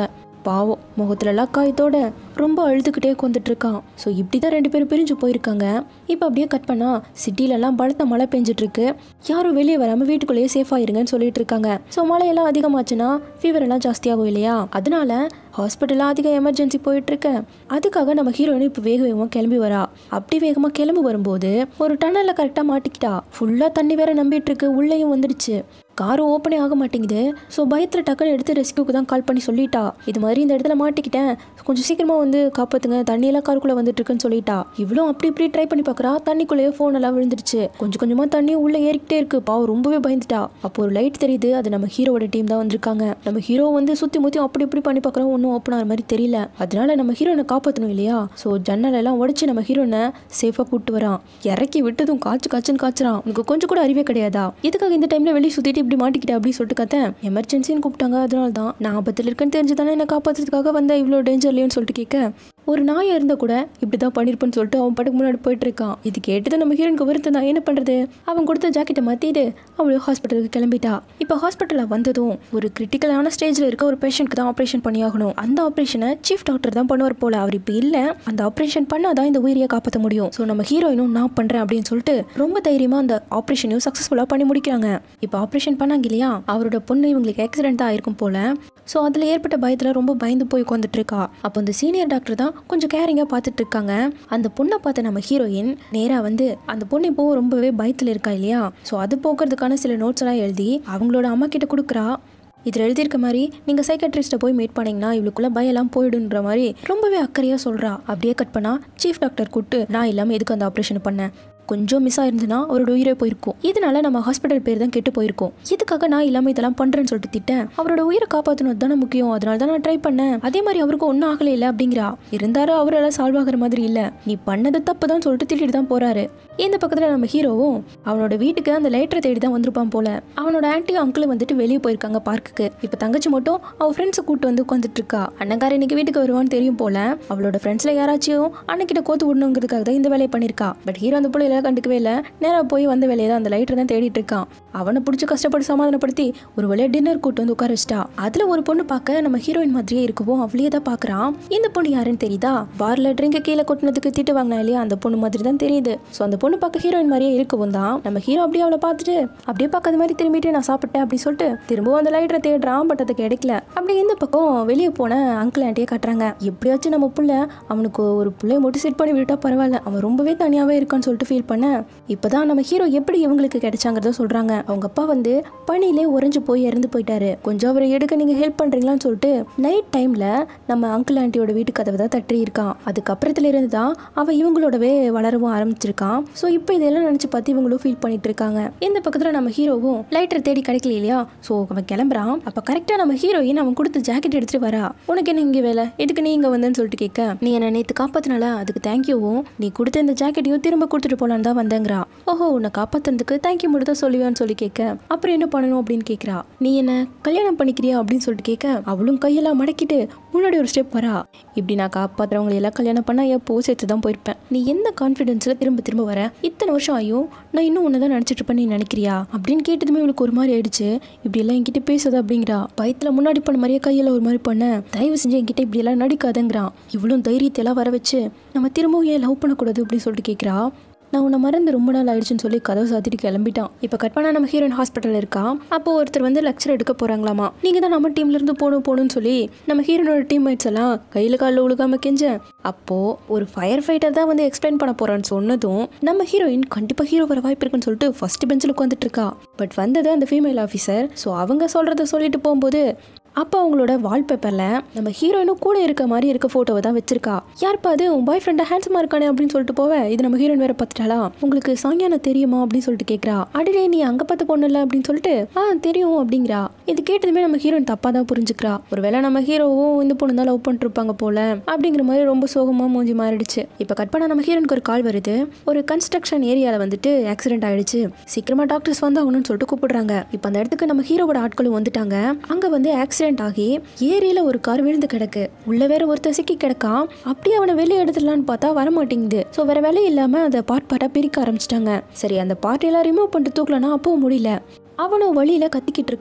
பாவம் முகத்துலலாம் காயத்தோட ரொம்ப அழுதுகிட்டே உட்காந்துட்டு இருக்கான். ஸோ இப்படி தான் ரெண்டு பேரும் பிரிஞ்சு போயிருக்காங்க. இப்போ அப்படியே கட் பண்ணா சிட்டிலலாம் பலத்த மழை பெஞ்சிட்டு இருக்கு. யாரும் வெளியே வராமல் வீட்டுக்குள்ளேயே சேஃபாக இருங்கன்னு சொல்லிட்டு இருக்காங்க. ஸோ மழையெல்லாம் அதிகமாச்சுன்னா ஃபீவர் எல்லாம் ஜாஸ்தியாகும் இல்லையா, அதனால ஹாஸ்பிட்டலில் அதிக எமர்ஜென்சி போயிட்டு இருக்கு. அதுக்காக நம்ம ஹீரோயின் இப்போ வேக வேகமாக கிளம்பி வரா. அப்படி வேகமாக கிளம்பி வரும்போது ஒரு டனலில் கரெக்டாக மாட்டிக்கிட்டா. ஃபுல்லாக தண்ணி வேற நம்பிட்டு இருக்கு. உள்ளேயும் வந்துடுச்சு. காரும் ஓப்பனே ஆக மாட்டேங்குது. ஸோ பயத்தில் டக்குன்னு எடுத்து ரெஸ்கியூக்கு தான் கால் பண்ணி சொல்லிட்டா, இது மாதிரி இந்த இடத்துல மாட்டிக்கிட்டேன், கொஞ்சம் சீக்கிரமாக வந்து காப்பாற்றுங்க, தண்ணியெல்லாம் காருக்குள்ளே வந்துட்டு இருக்குன்னு சொல்லிட்டா. இவ்வளோ அப்படி இப்படி ட்ரை பண்ணி பார்க்குறா. தண்ணிக்குள்ளேயே ஃபோன் எல்லாம் விழுந்துருச்சு. கொஞ்சம் கொஞ்சமாக தண்ணி உள்ளே ஏறிக்கிட்டே இருக்கு. பாவம் ரொம்பவே பயந்துட்டா. அப்போ ஒரு லைட் தெரியுது. அது நம்ம ஹீரோவோட டீம் தான் வந்திருக்காங்க. நம்ம ஹீரோ வந்து சுற்றி முற்றி அப்படி இப்படி பண்ணி பார்க்குறோம். ஒன்றும் ஓப்பன் ஆகிற மாதிரி தெரியல. அதனால நம்ம ஹீரோனை காப்பாற்றணும் இல்லையா. ஸோ ஜன்னல் எல்லாம் உடச்சி நம்ம ஹீரோனை சேஃபாக கூப்பிட்டு வரான். இறக்கி விட்டதும் காய்ச்சி காய்ச்சுன்னு காய்ச்சுறான். உனக்கு கொஞ்சம் கூட அறிவே கிடையாதா, இதுக்காக இந்த டைமில் வெளியே சுற்றிட்டு இப்படி மாட்டிக்கிட்டே அப்படின்னு சொல்லிட்டு கத்தேன். எமர்ஜென்சின்னு கூப்பிட்டாங்க, அதனால தான் நான் ஆபத்தில் இருக்குன்னு தெரிஞ்சுதானே என்ன காப்பாற்றுறதுக்காக வந்தேன், இவ்வளோ டேஞ்சர்லையும் சொல்லிட்டு கேட்க, ஒரு நாய் இருந்தா கூட இப்படிதான் பண்ணிருப்பேன்னு சொல்லிட்டு அவன் பாட்டுக்கு முன்னாடி போயிட்டு இருக்கான். இது கேட்டது நம்ம ஹீரோனுக்கு வருத்தம் தான். என்ன பண்றது, அவன் கொடுத்த ஜாக்கெட்டை மாத்திட்டு அவளும் ஹாஸ்பிட்டலுக்கு கிளம்பிட்டா. இப்போ ஹாஸ்பிட்டலில் வந்ததும் ஒரு கிரிட்டிக்கலான ஸ்டேஜில் இருக்க ஒரு பேஷண்ட்க்கு தான் ஆப்ரேஷன் பண்ணியாகணும். அந்த ஆப்ரேஷனை சீஃப் டாக்டர் தான் பண்ணுவார் போல. அவர் இப்போ இல்லை, அந்த ஆப்ரேஷன் பண்ணாதான் இந்த உயிரியை காப்பாற்ற முடியும். ஸோ நம்ம ஹீரோயினும் நான் பண்றேன் அப்படின்னு சொல்லிட்டு ரொம்ப தைரியமா அந்த ஆப்ரேஷனையும் சக்ஸஸ்ஃபுல்லாக பண்ணி முடிக்கிறாங்க. இப்போ ஆப்ரேஷன் பண்ணாங்க இல்லையா, அவரோட பொண்ணு இவங்களுக்கு ஆக்சிடென்ட் தான் ஆயிருக்கும் போல. ஸோ அதில் ஏற்பட்ட பயத்தில் ரொம்ப பயந்து போய் உட்காந்துட்டு இருக்கா. அப்போ அந்த சீனியர் டாக்டர் தான் கொஞ்சம் கேரிங்காக பார்த்துட்டு இருக்காங்க. அந்த பொண்ணை பார்த்த நம்ம ஹீரோயின் நேராக வந்து அந்த பொண்ணு இப்போ ரொம்பவே பயத்தில் இருக்கா இல்லையா, ஸோ அது போக்குறதுக்கான சில நோட்ஸ் எல்லாம் எழுதி அவங்களோட அம்மா கிட்ட கொடுக்குறா. இதில் எழுதியிருக்க மாதிரி நீங்கள் சைக்காட்ரிஸ்ட்டை போய் மீட் பண்ணிங்கன்னா இவளுக்குள்ள பயம்லாம் போயிடுன்ற மாதிரி ரொம்பவே அக்கறையாக சொல்கிறா. அப்படியே கட் பண்ணா சீஃப் டாக்டர் கூப்பிட்டு, நான் இல்லாமல் எதுக்கு அந்த ஆப்ரேஷன் பண்ணேன், கொஞ்சம் மிஸ் ஆயிருந்துன்னா அவரோட உயிரே போயிருக்கும், இதனால நம்ம ஹாஸ்பிட்டல் பேர் தான் கெட்டு போயிருக்கோம், இதுக்காக நான் இல்லாமல் இதெல்லாம் பண்ணுறேன்னு சொல்லிட்டு திட்டேன். அவரோட உயிரை காப்பாற்றணும் தானே முக்கியம், அதனால தான் நான் ட்ரை பண்ணேன். அதே மாதிரி அவருக்கு ஒன்றும் ஆகலை இல்லை அப்படிங்கிறா. இருந்தாலும் அவரெல்லாம் சால்வ் ஆகிற மாதிரி இல்லை, நீ பண்ணது தப்பு தான் சொல்லிட்டு திட்டிட்டு தான் போறாரு. இந்த பக்கத்தில் நம்ம ஹீரோவும் அவனோட வீட்டுக்கு அந்த லைட்டரை தேடி தான் வந்திருப்பான் போல. அவனோட ஆன்ட்டியும் அங்கிளும் வந்துட்டு வெளியே போயிருக்காங்க பார்க்குக்கு. இப்போ தங்கச்சி மட்டும் அவள் ஃப்ரெண்ட்ஸை கூப்பிட்டு வந்து உட்காந்துட்டு இருக்கா. அண்ணங்கார இன்னைக்கு வீட்டுக்கு வருவான்னு தெரியும் போல. அவளோட ஃப்ரெண்ட்ஸில் யாராச்சும் அண்ணக்கிட்ட கோத்து விடணுங்கிறதுக்காக தான் இந்த வேலையை பண்ணியிருக்கா. பட் ஹீரோ அந்த பிள்ளையெல்லாம் கண்டுக்கவே இல்லை. நேராக போய் வந்த வேலையை தான் அந்த லைட்டர் தான் தேடிட்டு இருக்கான். அவனை பிடிச்சி கஷ்டப்பட்டு சமாதானப்படுத்தி ஒரு வேலையை டின்னர் கூட்டு வந்து உட்கார வச்சிட்டா. அதுல ஒரு பொண்ணு பார்க்க நம்ம ஹீரோயின் மாதிரியே இருக்கவும் அவளையே தான் பாக்குறான். இந்த பொண்ணு யாருன்னு தெரியுதா, பார்ல ட்ரிங்க கீழே கொட்டினதுக்கு திட்டு வாங்கினா இல்லையா, அந்த பொண்ணு மாதிரி தான் தெரியுது. ஸோ அந்த பொண்ணு பார்க்க ஹீரோயின் மாதிரியே இருக்கவும் தான் நம்ம ஹீரோ அப்படியே அவளை பார்த்துட்டு அப்படியே பார்க்காத மாதிரி திரும்பிட்டு நான் சாப்பிட்டேன் அப்படின்னு சொல்லிட்டு திரும்பவும் அந்த லைட்டரை தேடுறான். பட் அது கிடைக்கல. அப்படி இந்த பக்கம் வெளியே போன அங்கிள் ஆண்டியே காட்டுறாங்க. எப்படியாச்சும் நம்ம புள்ள அவனுக்கு ஒரு பிள்ளைய மட்டும் செட் பண்ணி விட்டா பரவாயில்ல, அவன் ரொம்பவே தனியாவே இருக்கான்னு சொல்லிட்டு ஃபீல் பண்ண இப்பதான் நம்ம ஹீரோ எப்படி இவங்களுக்கு கிடைச்சாங்கிறத சொல்றாங்க. அவங்க அப்பா வந்து பனியிலே உறைஞ்சு போய் இறந்து போயிட்டாரு, கொஞ்சம் அவரை எடுக்க நீங்க ஹெல்ப் பண்றீங்களான்னு சொல்லிட்டு நைட் டைம்ல நம்ம அங்கிள் ஆண்டியோட வீட்டு கதவை தான் தட்டி இருக்கான். அதுக்கப்புறத்துல இருந்து தான் அவன் இவங்களோடவே வளரவும் ஆரம்பிச்சிருக்கான். ஸோ இப்போ இதெல்லாம் நினைச்சு பார்த்து இவங்களும் ஃபீல் பண்ணிட்டு இருக்காங்க. இந்த பக்கத்துல நம்ம ஹீரோவும் லைட்டர் தேடி கிடைக்கல இல்லையா, ஸோ அவன் கிளம்புறான். அப்ப கரெக்டா நம்ம ஹீரோயின் அவன் கொடுத்த ஜாக்கெட் எடுத்துட்டு வரா. உனக்கு என்ன இங்க வேலை, எதுக்கு நீ இங்க வந்தேன்னு சொல்லிட்டு கேட்க, நீ என்ன நேற்று காப்பாத்தினால அதுக்கு தேங்க்யூவும் நீ கொடுத்த இந்த ஜாக்கெட்டையும் திரும்ப கொடுத்துட்டு போலான்னு தான் வந்தேங்கிறா. ஓஹோ, உன்னை காப்பாத்துறதுக்கு தேங்க்யூ மட்டும் தான் சொல்லுவேன்னு சொல்லி கேட்க, அப்புறம் என்ன பண்ணணும் அப்படின்னு கேட்குறா. நீ என்ன கல்யாணம் பண்ணிக்கிறியா அப்படின்னு சொல்லிட்டு கேட்க, அவளும் கையெல்லாம் மடக்கிட்டு முன்னாடி ஒரு ஸ்டெப் வரா. இப்படி நான் காப்பாத்துறவங்களை எல்லாம் கல்யாணம் பண்ணா எப்போ சேர்த்து தான் போயிருப்பேன், நீ எந்த கான்ஃபிடென்ஸ்ல திரும்ப திரும்ப வர, இத்தனை வருஷம் ஆயும் நான் இன்னும் ஒன்னதான் நினைச்சிட்டு இருப்பேன், நீ நினைக்கிறியா அப்படின்னு கேட்டதுமே இவளுக்கு ஒரு மாதிரி ஆயிடுச்சு. இப்படி எல்லாம் என்கிட்ட பேசுது அப்படிங்கிறா. பயத்துல முன்னாடி பண்ண மாதிரியே கையில ஒரு மாதிரி பண்ண, தயவு செஞ்சு என்கிட்ட இப்படி எல்லாம் நடிக்காதங்கிறான். இவளும் தைரியத்தை எல்லாம் வர வச்சு நம்ம திரும்பவும் ஏன் லவ் பண்ணக்கூடாது அப்படின்னு சொல்லிட்டு கேட்கிறா. நான் உன்னை மறந்து ரொம்ப நாள் ஆயிடுச்சுன்னு சொல்லி கதவை சாத்திட்டு கிளம்பிட்டான். இப்போ கட் பண்ணா நம்ம ஹீரோயின் ஹாஸ்பிட்டல் இருக்கா. அப்போ ஒருத்தர் வந்து லெக்சர் எடுக்க போறாங்களாமா. நீங்க தான் நம்ம டீம்ல இருந்து போகணும் போகணும்னு சொல்லி நம்ம ஹீரோனோட டீம்மேட்ஸ் எல்லாம் கையில காலில் உழுகாம கெஞ்ச, அப்போ ஒரு ஃபயர் ஃபைட்டர் தான் வந்து எக்ஸ்பிளைன் பண்ண போறான்னு சொன்னதும் நம்ம ஹீரோயின் கண்டிப்பா ஹீரோ வர வாய்ப்பு இருக்குன்னு சொல்லிட்டு ஃபர்ஸ்ட் பெஞ்சில் உட்காந்துட்டு இருக்கா. பட் வந்தது அந்த ஃபீமேல் ஆஃபீஸர். ஸோ அவங்க சொல்றத சொல்லிட்டு போகும்போது அப்போ அவங்களோட வால்பேப்பரில் நம்ம ஹீரோயினும் கூட இருக்க மாதிரி இருக்க ஃபோட்டோவை தான் வச்சிருக்கா. யார்ப்பா அது, உன் பாய் ஃப்ரெண்டாக ஹேண்ட்ஸமாக இருக்கானே அப்படின்னு சொல்லிட்டு போவேன். இது நம்ம ஹீரோயின் வேற பார்த்துட்டாளா, உங்களுக்கு சாங்கியான தெரியுமா அப்படின்னு சொல்லிட்டு கேட்குறா. அடிலே நீ அங்கே பார்த்து பொண்ணு இல்லை அப்படின்னு சொல்லிட்டு ஆ தெரியும் அப்படிங்கிறா. இது கேட்டதுமே நம்ம ஹீரோயின் தப்பாக தான் புரிஞ்சுக்கிறா. ஒருவேளை நம்ம ஹீரோவும் இந்த பொண்ணு தான் லவ் பண்ணிருப்பாங்க போல அப்படிங்கிற மாதிரி ரொம்ப சோகமாக மூஞ்சி மாறிடுச்சு. இப்போ கட் பண்ண நம்ம ஹீரோனுக்கு ஒரு கால் வருது. ஒரு கன்ஸ்ட்ரக்ஷன் ஏரியாவில் வந்துட்டு ஆக்சிடென்ட் ஆயிடுச்சு, சீக்கிரமா டாக்டர்ஸ் வந்து ஆகணும்னு சொல்லிட்டு கூப்பிடுறாங்க. இப்போ அந்த இடத்துக்கு நம்ம ஹீரோவோட ஆட்களும் வந்துட்டாங்க. அங்கே வந்து ஆக்சிடென்ட் ஆகி ஏரியில ஒரு கார் விழுந்து கிடக்கு. உள்ள வேற ஒருத்தர் சிக்கி கிடக்கா. அப்படியே அவனை வெளியே எடுத்துடலான்னு பார்த்தா வர மாட்டேங்குது. ஸோ வேற வேலை இல்லாம அதை பார்ட் பார்ட்டா பிரிக்க ஆரம்பிச்சிட்டாங்க. சரி, அந்த பார்ட் எல்லாம் ரிமூவ் பண்ணிட்டு தூக்கலன்னா அப்பவும் முடியல. அவனும் வழியில கத்திக்கிட்டு இருக்கான்.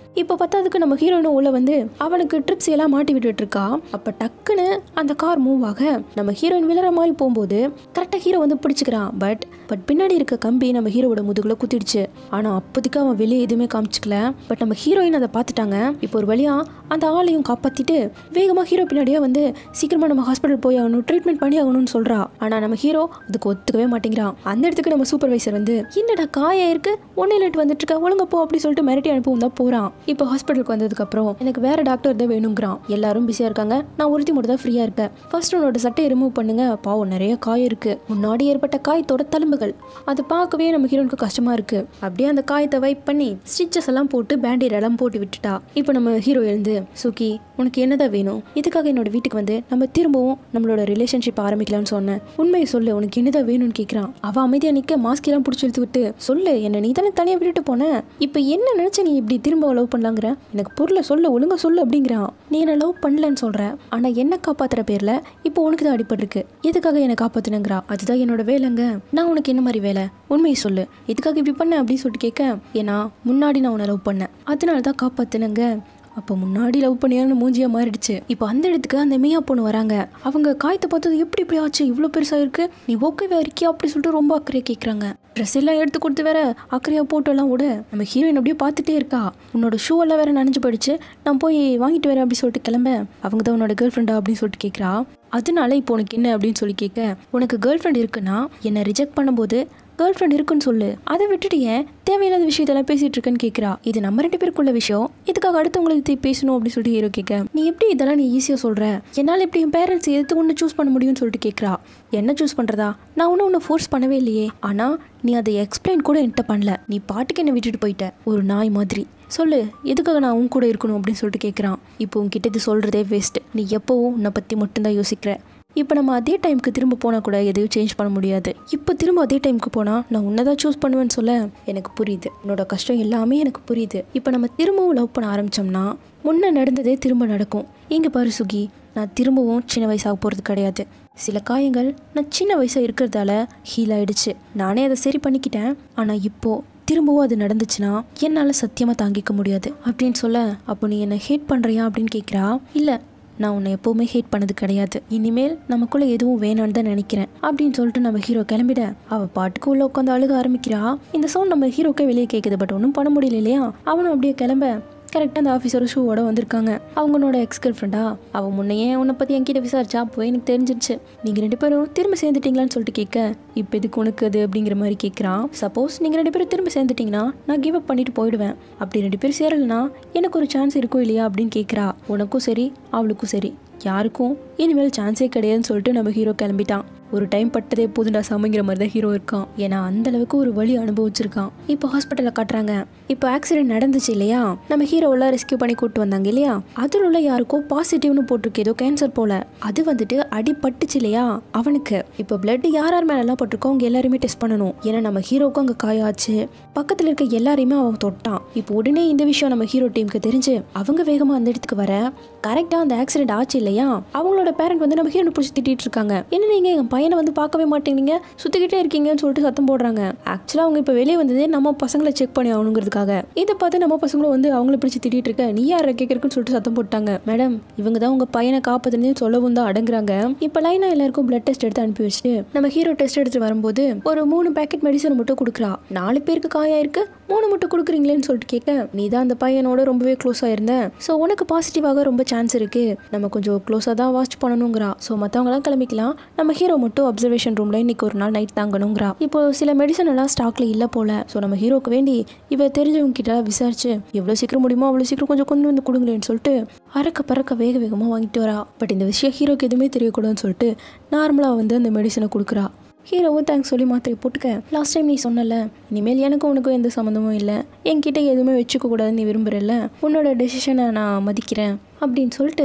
இப்போ பத்தாதுக்கு நம்ம ஹீரோயினும் உள்ள வந்து அவனுக்கு ட்ரிப்ஸ் எல்லாம் மாட்டி விட்டுட்டு இருக்கா. அப்ப டக்குன்னு அந்த கார் மூவ் ஆக நம்ம ஹீரோயின் விழற மாதிரி போகும்போது கரெக்டா ஹீரோ வந்து பிடிச்சிக்கிறான். பட் பட் பின்னாடி இருக்க கம்பி நம்ம ஹீரோவோட முதுகுல குத்திடுச்சு. ஆனா அப்போதைக்கு அவன் வெளியே எதுவுமே காமிச்சிக்கல. பட் நம்ம ஹீரோயின் அதை பார்த்துட்டாங்க. இப்போ ஒரு வழியா அந்த ஆளையும் காப்பாத்திட்டு வேகமா ஹீரோ பின்னாடியே வந்து சீக்கிரமா நம்ம ஹாஸ்பிட்டல் போய் ஆகணும், ட்ரீட்மெண்ட் பண்ணி ஆகணும்னு சொல்றா. ஆனா நம்ம ஹீரோ அதுக்கு ஒத்துக்கவே மாட்டேங்கிறான். அந்த இடத்துக்கு நம்ம சூப்பர்வைசர் வந்து என்னடா காயா இருக்கு ஒன்னே லேட் வந்துட்டு இருக்க ஒழுங்க போ அப்படி சொல்லிட்டு மிரட்டி அனுப்பவும் தான் போறான். இப்போ ஹாஸ்பிட்டலுக்கு வந்ததுக்கு அப்புறம் எனக்கு வேற டாக்டர் தான் வேணுங்கிறான். எல்லாரும் பிஸியா இருக்காங்க, நான் ஒருத்தி மட்டும் தான் ஃப்ரீயா இருக்கேன். ஃபர்ஸ்ட் உன்னோட சட்டையை ரிமூவ் பண்ணுங்க, பாவம் நிறைய காய் இருக்கு, முன்னாடி ஏற்பட்ட காயத்தோட தழும்புகள், அது பார்க்கவே நம்ம ஹீரோனுக்கு கஷ்டமா இருக்கு. அப்படியே அந்த காயத்தை வைப் பண்ணி ஸ்டிச்சஸ் எல்லாம் போட்டு பேண்டேட் எல்லாம் போட்டு விட்டுட்டா. இப்போ நம்ம ஹீரோ எழுந்து சுகி உனக்கு என்னதான் வேணும், இதுக்காக என்னோட வீட்டுக்கு வந்து நம்ம திரும்பவும் நம்மளோட ரிலேஷன்ஷிப் ஆரம்பிக்கலாம்னு சொன்னேன், உண்மையை சொல்லு உனக்கு என்னதான் வேணும்னு கேட்கறான். அவ அமைதியா நிக்க மாஸ்க் எல்லாம் பிடிச்சி எடுத்து விட்டு சொல்லு என்ன நீ தானே தனியா விட்டுட்டு போன, இப்போ என்ன நினைச்ச நீ இப்படி திரும்ப லவ் பண்ணலாங்கிற, எனக்கு புரியல சொல்லு ஒழுங்கா சொல்லு அப்படிங்கிறான். நீ என்ன லவ் பண்ணலன்னு சொல்ற, ஆனா என்ன காப்பாத்துற பேர்ல இப்போ உனக்கு தான் அடிபட்டு இருக்கு, எதுக்காக என்ன காப்பாத்துனுங்கிறா. அதுதான் என்னோட வேலைங்க, நான் உனக்கு என்ன மாதிரி வேலை உண்மையை சொல்லு, இதுக்காக இப்படி பண்ண அப்படின்னு சொல்லிட்டு கேட்க, ஏன்னா முன்னாடி நான் உன்னை லவ் பண்ணேன் அதனால தான் காப்பாத்துனங்க. அப்போ முன்னாடி லவ் பண்ணியான்னு மூஞ்சியா மாறிடுச்சு. இப்போ அந்த இடத்துக்கு அந்த மியா பொண்ணு வராங்க. அவங்க காயத்தை பார்த்தது எப்படி இப்படி ஆச்சு, இவ்வளோ பெருசா இருக்கு, நீ ஓகேவா இருக்கியா அப்படி சொல்லிட்டு ரொம்ப அக்கறையா கேட்குறாங்க. ட்ரெஸ் எல்லாம் எடுத்து கொடுத்து வேற அக்கறையா போட்டோலாம் விட நம்ம ஹீரோயின் அப்படியே பார்த்துட்டே இருக்கா. உன்னோட ஷூ எல்லாம் வேற நனைஞ்சு போயிடுச்சு, நான் போய் வாங்கிட்டு வரேன் அப்படி சொல்லிட்டு கிளம்ப. அவங்க தான் உன்னோட கேர்ள் ஃப்ரெண்டா அப்படின்னு சொல்லிட்டு கேட்குறா. அதனால இப்போ உனக்கு என்ன அப்படின்னு சொல்லி கேட்க, உனக்கு கேர்ள் ஃப்ரெண்ட் இருக்குன்னா என்னை ரிஜெக்ட் பண்ணும்போது கேர்ள் ஃப்ரெண்ட் இருக்குன்னு சொல்லு, அதை விட்டுட்டு ஏன் தேவையில்லாத விஷயத்தெல்லாம் பேசிட்டு இருக்கேன்னு கேட்குறா. இது நம்ம ரெண்டு பேருக்குள்ள விஷயம், இதுக்காக அடுத்தவங்களுக்கு பேசணும் அப்படின்னு சொல்லிட்டு ஹீரோ கேட்க, நீ எப்படி இதெல்லாம் நீ ஈஸியா சொல்ற, என்னால் எப்படி என் பேரண்ட்ஸ் எதுக்கு ஒன்று சூஸ் பண்ண முடியும்னு சொல்லிட்டு கேட்குறா. என்ன சூஸ் பண்றதா, நான் ஒன்றும் ஒன்று ஃபோர்ஸ் பண்ணவே இல்லையே, ஆனா நீ அதை எக்ஸ்பிளைன் கூட என்கிட்ட பண்ணல, நீ பாட்டுக்கு என்னை விட்டுட்டு போயிட்ட ஒரு நாய் மாதிரி, சொல்லு எதுக்காக நான் உன் கூட இருக்கணும் அப்படின்னு சொல்லிட்டு கேட்குறான். இப்போ உன்கிட்ட இது சொல்றதே வேஸ்ட், நீ எப்பவும் உன்னை பத்தி மட்டும்தான் யோசிக்கிற. இப்போ நம்ம அதே டைமுக்கு திரும்ப போனால் கூட எதையும் சேஞ்ச் பண்ண முடியாது. இப்போ திரும்ப அதே டைமுக்கு போனால் நான் உன்னதான் சூஸ் பண்ணுவேன்னு சொல்ல எனக்கு புரியுது, உன்னோட கஷ்டம் எல்லாமே எனக்கு புரியுது. இப்போ நம்ம திரும்பவும் லவ் பண்ண ஆரம்பித்தோம்னா முன்ன நடந்ததே திரும்ப நடக்கும். இங்கே பாரு சுகி, நான் திரும்பவும் சின்ன வயசாக போகிறது கிடையாது. சில காயங்கள் நான் சின்ன வயசாக இருக்கிறதால ஹீல் ஆயிடுச்சு, நானே அதை சரி பண்ணிக்கிட்டேன். ஆனால் இப்போது திரும்பவும் அது நடந்துச்சுன்னா என்னால் சத்தியமாக தாங்கிக்க முடியாது அப்படின்னு சொல்ல, அப்போ நீ என்னை ஹேட் பண்ணுறியா அப்படின்னு கேட்குறா. இல்லை, நான் உன்னை எப்போவுமே ஹேட் பண்ணது கிடையாது, இனிமேல் நமக்குள்ளே எதுவும் வேணான்னு தான் நினைக்கிறேன் அப்படின்னு சொல்லிட்டு நம்ம ஹீரோ கிளம்பிட அவள் பாட்டுக்கு உள்ள உட்காந்து அழுக ஆரம்பிக்கிறா. இந்த சவுண்ட் நம்ம ஹீரோக்கே வெளியே கேட்குது, பட் ஒன்றும் பண்ண முடியல இல்லையா. அவனும் அப்படியே கிளம்ப கரெக்டாக அந்த ஆஃபீஸரோட ஷூவோட வந்திருக்காங்க. அவங்களோட எக்ஸ் கேர்ள் ஃப்ரெண்டா, அவன் முன்னையே உன்னை பற்றி என்கிட்ட விசாரிச்சா போய் எனக்கு தெரிஞ்சிருச்சு, நீங்கள் ரெண்டு பேரும் திரும்ப சேர்ந்துட்டீங்களான்னு சொல்லிட்டு கேட்க, இப்போ எதுக்கு உனக்கு அது அப்படிங்கிற மாதிரி கேட்குறான். சப்போஸ் நீங்கள் ரெண்டு பேரும் திரும்ப சேர்ந்துட்டீங்கன்னா நான் கிவ் அப் பண்ணிட்டு போயிடுவேன், அப்படி ரெண்டு பேரும் சேரலைன்னா எனக்கு ஒரு சான்ஸ் இருக்கும் இல்லையா அப்படின்னு கேட்குறா. உனக்கும் சரி அவளுக்கும் சரி யாருக்கும் இனிமேல் சான்ஸே கிடையாதுன்னு சொல்லிட்டு நம்ம ஹீரோ கிளம்பிட்டான். ஒரு டைம் பட்டதே போதுண்டா சாமிங்கிற மாதிரி தான் ஹீரோ இருக்கான். ஏன்னா அந்த அளவுக்கு ஒரு வலி அனுபவிச்சிருக்கான். இப்போ ஹாஸ்பிட்டலில் காட்டுறாங்க. இப்போ ஆக்சிடென்ட் நடந்துச்சு இல்லையா, நம்ம ஹீரோவெல்லாம் ரெஸ்கியூ பண்ணி கூப்பிட்டு வந்தாங்க இல்லையா, அதில் உள்ள யாருக்கோ பாசிட்டிவ்னு போட்டிருக்கு, ஏதோ கேன்சர் போல. அது வந்துட்டு அடிபட்டுச்சு இல்லையா அவனுக்கு. இப்போ பிளட் யார் யார் மேல எல்லாம் பட்டிருக்கோ அவங்க எல்லாருமே டெஸ்ட் பண்ணணும். ஏன்னா நம்ம ஹீரோக்கும் அங்கே காயாச்சு, பக்கத்தில் இருக்க எல்லாரையுமே அவன் தொட்டான். இப்போ உடனே இந்த விஷயம் நம்ம ஹீரோ டீமுக்கு தெரிஞ்சு அவங்க வேகமாக அந்த இடத்துக்கு வர, கரெக்டாக அந்த ஆக்சிடென்ட் ஆச்சு இல்லையா, அவங்களோட பேரண்ட் வந்து நம்ம ஹீரோ பிடிச்சி திட்டிட்டு இருக்காங்க. என்ன நீங்க என் பையனை வந்து பார்க்கவே மாட்டேங்கிறீங்க, சுத்திக்கிட்டே இருக்கீங்கன்னு சொல்லிட்டு சத்தம் போடுறாங்க. ஆக்சுவலா அவங்க இப்போ வெளியே வந்ததே நம்ம பசங்களை செக் பண்ணி ஆகணுங்கிறதுக்காக. இதை பார்த்து நம்ம பசங்களும் வந்து அவங்கள பிடிச்சி திட்டிட்டு இருக்க, நீ யாரை கேட்கறக்குன்னு சொல்லிட்டு சத்தம் போட்டாங்க. மேடம் இவங்க தான் உங்க பையனை காப்பாத்துன்னு சொல்லவும் தான் அடங்குறாங்க. இப்போ லைனா எல்லாருக்கும் பிளட் டெஸ்ட் எடுத்து அனுப்பி வச்சுட்டு நம்ம ஹீரோ டெஸ்ட் எடுத்து வரும்போது ஒரு மூணு பேக்கெட் மெடிசன் மட்டும் கொடுக்குறா. நாலு பேருக்கு காயா இருக்கு, மூணு மட்டும் கொடுக்குறீங்களேன்னு சொல்லிட்டு கேட்க, நீ தான் அந்த பையனோட ரொம்பவே க்ளோஸா இருந்த, ஸோ உனக்கு பாசிட்டிவாக ரொம்ப சான்ஸ் இருக்கு, நம்ம கொஞ்சம் க்ளோஸாக தான் வாட்ச் பண்ணணுங்கிறா. ஸோ மற்றவங்களாம் கிளம்பிக்கலாம், நம்ம ஹீரோ மட்டும் அப்சர்வேஷன் ரூம்ல இன்னைக்கு ஒரு நாள் நைட் தாங்கணுங்கிறா. இப்போ சில மெடிசன் எல்லாம் ஸ்டாக்ல இல்ல போல. ஸோ நம்ம ஹீரோக்கு வேண்டி இவ தெரிஞ்சவங்க கிட்ட விசாரிச்சு எவ்வளோ சீக்கிரம் முடியுமோ அவ்வளோ சீக்கிரம் கொஞ்சம் கொண்டு வந்து கொடுங்களேன்னு சொல்லிட்டு அறக்க பறக்க வேக வேகமாக வாங்கிட்டு வரா. பட் இந்த விஷயம் ஹீரோக்கு எதுவுமே தெரியக்கூடாதுன்னு சொல்லிட்டு நார்மலாக வந்து அந்த மெடிசனை கொடுக்குறா. ஹீரோவும் தேங்க்ஸ் சொல்லி மாத்திரை போட்டுக்க, லாஸ்ட் டைம் நீ சொன்னல இனிமேல் எனக்கும் உனக்கும் எந்த சம்மந்தமும் இல்லை, என்கிட்ட எதுவுமே வச்சுக்க கூடாதுன்னு நீ விரும்புறல, உன்னோட டெசிஷனை நான் மதிக்கிறேன் அப்படின்னு சொல்லிட்டு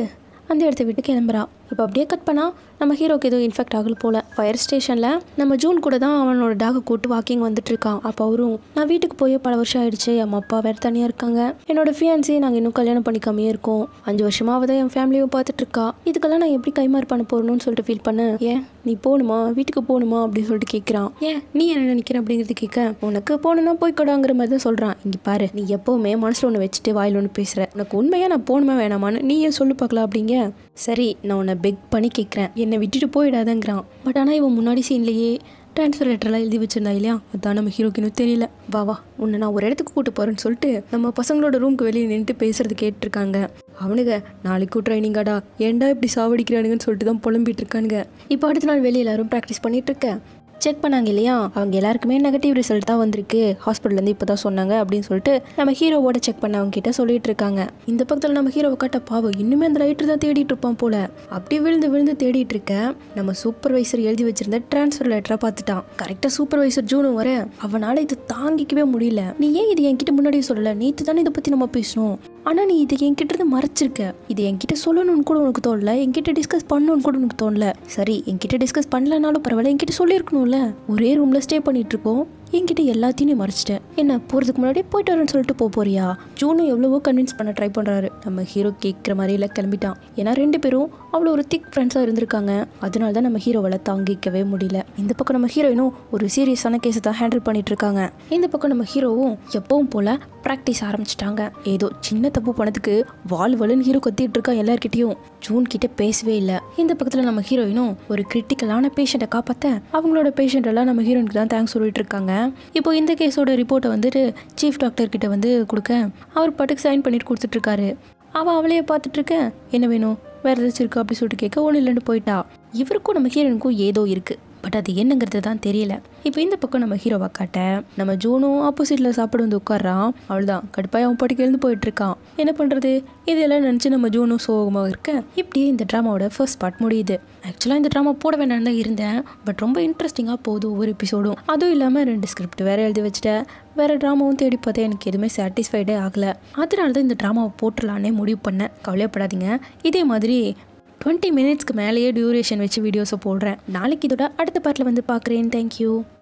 அந்த இடத்த விட்டு கிளம்புறா. இப்போ அப்படியே கட் பண்ணால் நம்ம ஹீரோக்கு எதுவும் இன்ஃபெக்ட் ஆகல போல. ஃபயர் ஸ்டேஷனில் நம்ம ஜூன் கூட தான் அவனோட டாகை கூட்டு வாக்கிங் வந்துட்டு இருக்கான். அப்போ அவரும் நான் வீட்டுக்கு போய் பல வருஷம் ஆயிடுச்சு, அம்மா அப்பா வேறு தனியாக இருக்காங்க, என்னோட ஃபியான்சி நாங்கள் இன்னும் கல்யாணம் பண்ணிக்காமையே இருக்கோம், அஞ்சு வருஷமாக தான் என் ஃபேமிலியும் பார்த்துட்டு இருக்கா, இதுக்கெல்லாம் நான் எப்படி கைமாறு பண்ண போறணும்னு சொல்லிட்டு ஃபீல் பண்ண, ஏன் நீ போகணுமா வீட்டுக்கு போகணுமா அப்படின்னு சொல்லிட்டு கேட்குறான். ஏன் நீ என்ன நினைக்கிற அப்படிங்கிறது கேட்க, உனக்கு போகணுன்னா போய்க்கூடாங்கிற மாதிரி தான் சொல்கிறான். இங்கே பாரு, நீ எப்போவுமே மனசில் ஒன்று வச்சுட்டு வாயில் ஒன்று பேசுகிற, உனக்கு உண்மையாக நான் போகணுமா வேணாமான்னு நீ ஏன் சொல்லு பார்க்கலாம் அப்படிங்க. சரி நான் உன்னை பெக் பண்ணி கேட்குறேன், என்னை விட்டுட்டு போயிடாதங்கிறான். பட் ஆனால் இவன் முன்னாடி சீன்லேயே ட்ரான்ஸ்ஃபர் லெட்டர்லாம் எழுதி வச்சிருந்தா இல்லையா, அதான் நம்ம ஹீரோக்கு இன்னும் தெரியல. வா வா உன்னை நான் ஒரு இடத்துக்கு கூட்டு போகிறேன்னு சொல்லிட்டு நம்ம பசங்களோட ரூமுக்கு வெளியே நின்றுட்டு பேசுறது கேட்டிருக்காங்க. அவனுங்க நாளைக்கும் ட்ரைனிங்காடா, ஏன்டா இப்படி சாவடிக்கிறானுங்கன்னு சொல்லிட்டு தான் புலம்பிட்டு இருக்கானுங்க. இப்போ அடுத்த நாள் வெளியே எல்லாரும் ப்ராக்டிஸ் பண்ணிட்டு இருக்க செக் பண்ணாங்க இல்லையா, அவங்க எல்லாருக்குமே நெகட்டிவ் ரிசல்ட் தான் வந்திருக்கு, ஹாஸ்பிட்டல்லேருந்து இப்போ தான் சொன்னாங்க அப்படின்னு சொல்லிட்டு நம்ம ஹீரோவோட செக் பண்ண அவங்க கிட்ட சொல்லிட்டு இருக்காங்க. இந்த பக்கத்தில் நம்ம ஹீரோவை காட்ட பாவம் இன்னுமே அந்த ரைட்டர் தான் தேடிட்டு இருப்பான் போல. அப்படி விழுந்து விழுந்து தேடிட்டு இருக்க நம்ம சூப்பர்வைசர் எழுதி வச்சிருந்த டிரான்ஸ்ஃபர் லெட்டரை பார்த்துட்டான். கரெக்டாக சூப்பர்வைசர் ஜூனும் வர அவனால் இது தாங்கிக்கவே முடியல. நீ ஏன் இது என்கிட்ட முன்னாடியே சொல்லலை, நேற்று தானே இதை பற்றி நம்ம பேசணும், ஆனால் நீ இதை என்கிட்ட இருந்து மறைச்சிருக்க, இது என்கிட்ட சொல்லணும்னு கூட உனக்கு தோணல, என்கிட்ட டிஸ்கஸ் பண்ணணும்னு கூட உனக்கு தோணல. சரி என்கிட்ட டிஸ்கஸ் பண்ணலனாலும் பரவாயில்ல, என்கிட்ட சொல்லியிருக்கணும்ல, ஒரே ரூம்ல ஸ்டே பண்ணிட்டு இருக்கோம், என்கிட்ட எல்லாத்தையும் நீ மறைச்சிட்டேன், என்ன போகிறதுக்கு முன்னாடியே போயிட்டு வரேன்னு சொல்லிட்டு போக போறியா. ஜூனும் எவ்வளவோ கன்வின்ஸ் பண்ண ட்ரை பண்ணுறாரு. நம்ம ஹீரோ கேட்குற மாதிரில கிளம்பிட்டான். ஏன்னா ரெண்டு பேரும் அவ்வளோ ஒரு திக் ஃப்ரெண்ட்ஸாக இருந்திருக்காங்க. அதனால தான் நம்ம ஹீரோவால் தாங்கிக்கவே முடியல. இந்த பக்கம் நம்ம ஹீரோயினும் ஒரு சீரியஸான கேஸை தான் ஹேண்டில் பண்ணிட்டு இருக்காங்க. இந்த பக்கம் நம்ம ஹீரோவும் எப்பவும் போல ப்ராக்டிஸ் ஆரம்பிச்சிட்டாங்க. ஏதோ சின்ன தப்பு பண்ணதுக்கு வால் வலுன்னு ஹீரோ கத்திட்டு இருக்கா எல்லார்கிட்டையும். ஜூன் கிட்ட பேசவே இல்லை. இந்த பக்கத்தில் நம்ம ஹீரோயினும் ஒரு கிரிட்டிக்கலான பேஷண்ட்டை காப்பாற்ற அவங்களோட பேஷண்ட் எல்லாம் நம்ம ஹீரோயினுக்கு தான் தேங்க்ஸ் சொல்லிட்டு இருக்காங்க. இப்போ இந்த கேஸோட ரிப்போர்ட்டை வந்துட்டு சீஃப் டாக்டர் கிட்ட வந்து கொடுக்க அவர் பாட்டுக்கு சைன் பண்ணிட்டு கொடுத்துட்டு இருக்காரு. அவள் அவளையே பார்த்துட்டு இருக்க, என்ன வேணும் வேறு ஏதாச்சும் இருக்கா அப்படி சொல்லிட்டு கேட்க ஒன்று இல்லைன்னு போயிட்டா. இவருக்கும் நம்ம ஹீரோனுக்கும் ஏதோ இருக்குது, பட் அது என்னங்கிறது தான் தெரியல. இப்போ இந்த பக்கம் நம்ம ஹீரோவை காட்ட நம்ம ஜூனும் ஆப்போசிட்டில் சாப்பிட வந்து உட்காரான். அவள்தான் கடுப்பாய் அவன் பாட்டுக்கு எழுந்து போயிட்டு இருக்கான். என்ன பண்ணுறது, இதெல்லாம் நினச்சி நம்ம ஜூனும் சோகமாக இருக்க இப்படியே இந்த ட்ராமாவோட ஃபர்ஸ்ட் பார்ட் முடியுது. ஆக்சுவலாக இந்த ட்ராமா போட வேண்டாம்னு தான் இருந்தேன், பட் ரொம்ப இன்ட்ரெஸ்டிங்காக போகுது ஒவ்வொரு எபிசோடும். அதுவும் இல்லாமல் ரெண்டு ஸ்கிரிப்ட் வேறு எழுதி வச்சுட்டேன், வேறு ட்ராமாவும் தேடி பார்த்தேன், எனக்கு எதுவுமே சாட்டிஸ்ஃபைடே ஆகலை. அதனால தான் இந்த ட்ராமாவை போட்டுடலான்னே முடிவு பண்ணேன். கவலையப்படாதீங்க, இதே மாதிரி டுவெண்ட்டி மினிட்ஸ்க்கு மேலேயே டியூரேஷன் வச்சு வீடியோஸை போடுறேன். நாளைக்கு இதோட அடுத்த பார்ட்டில் வந்து பார்க்குறேன். தேங்க்யூ.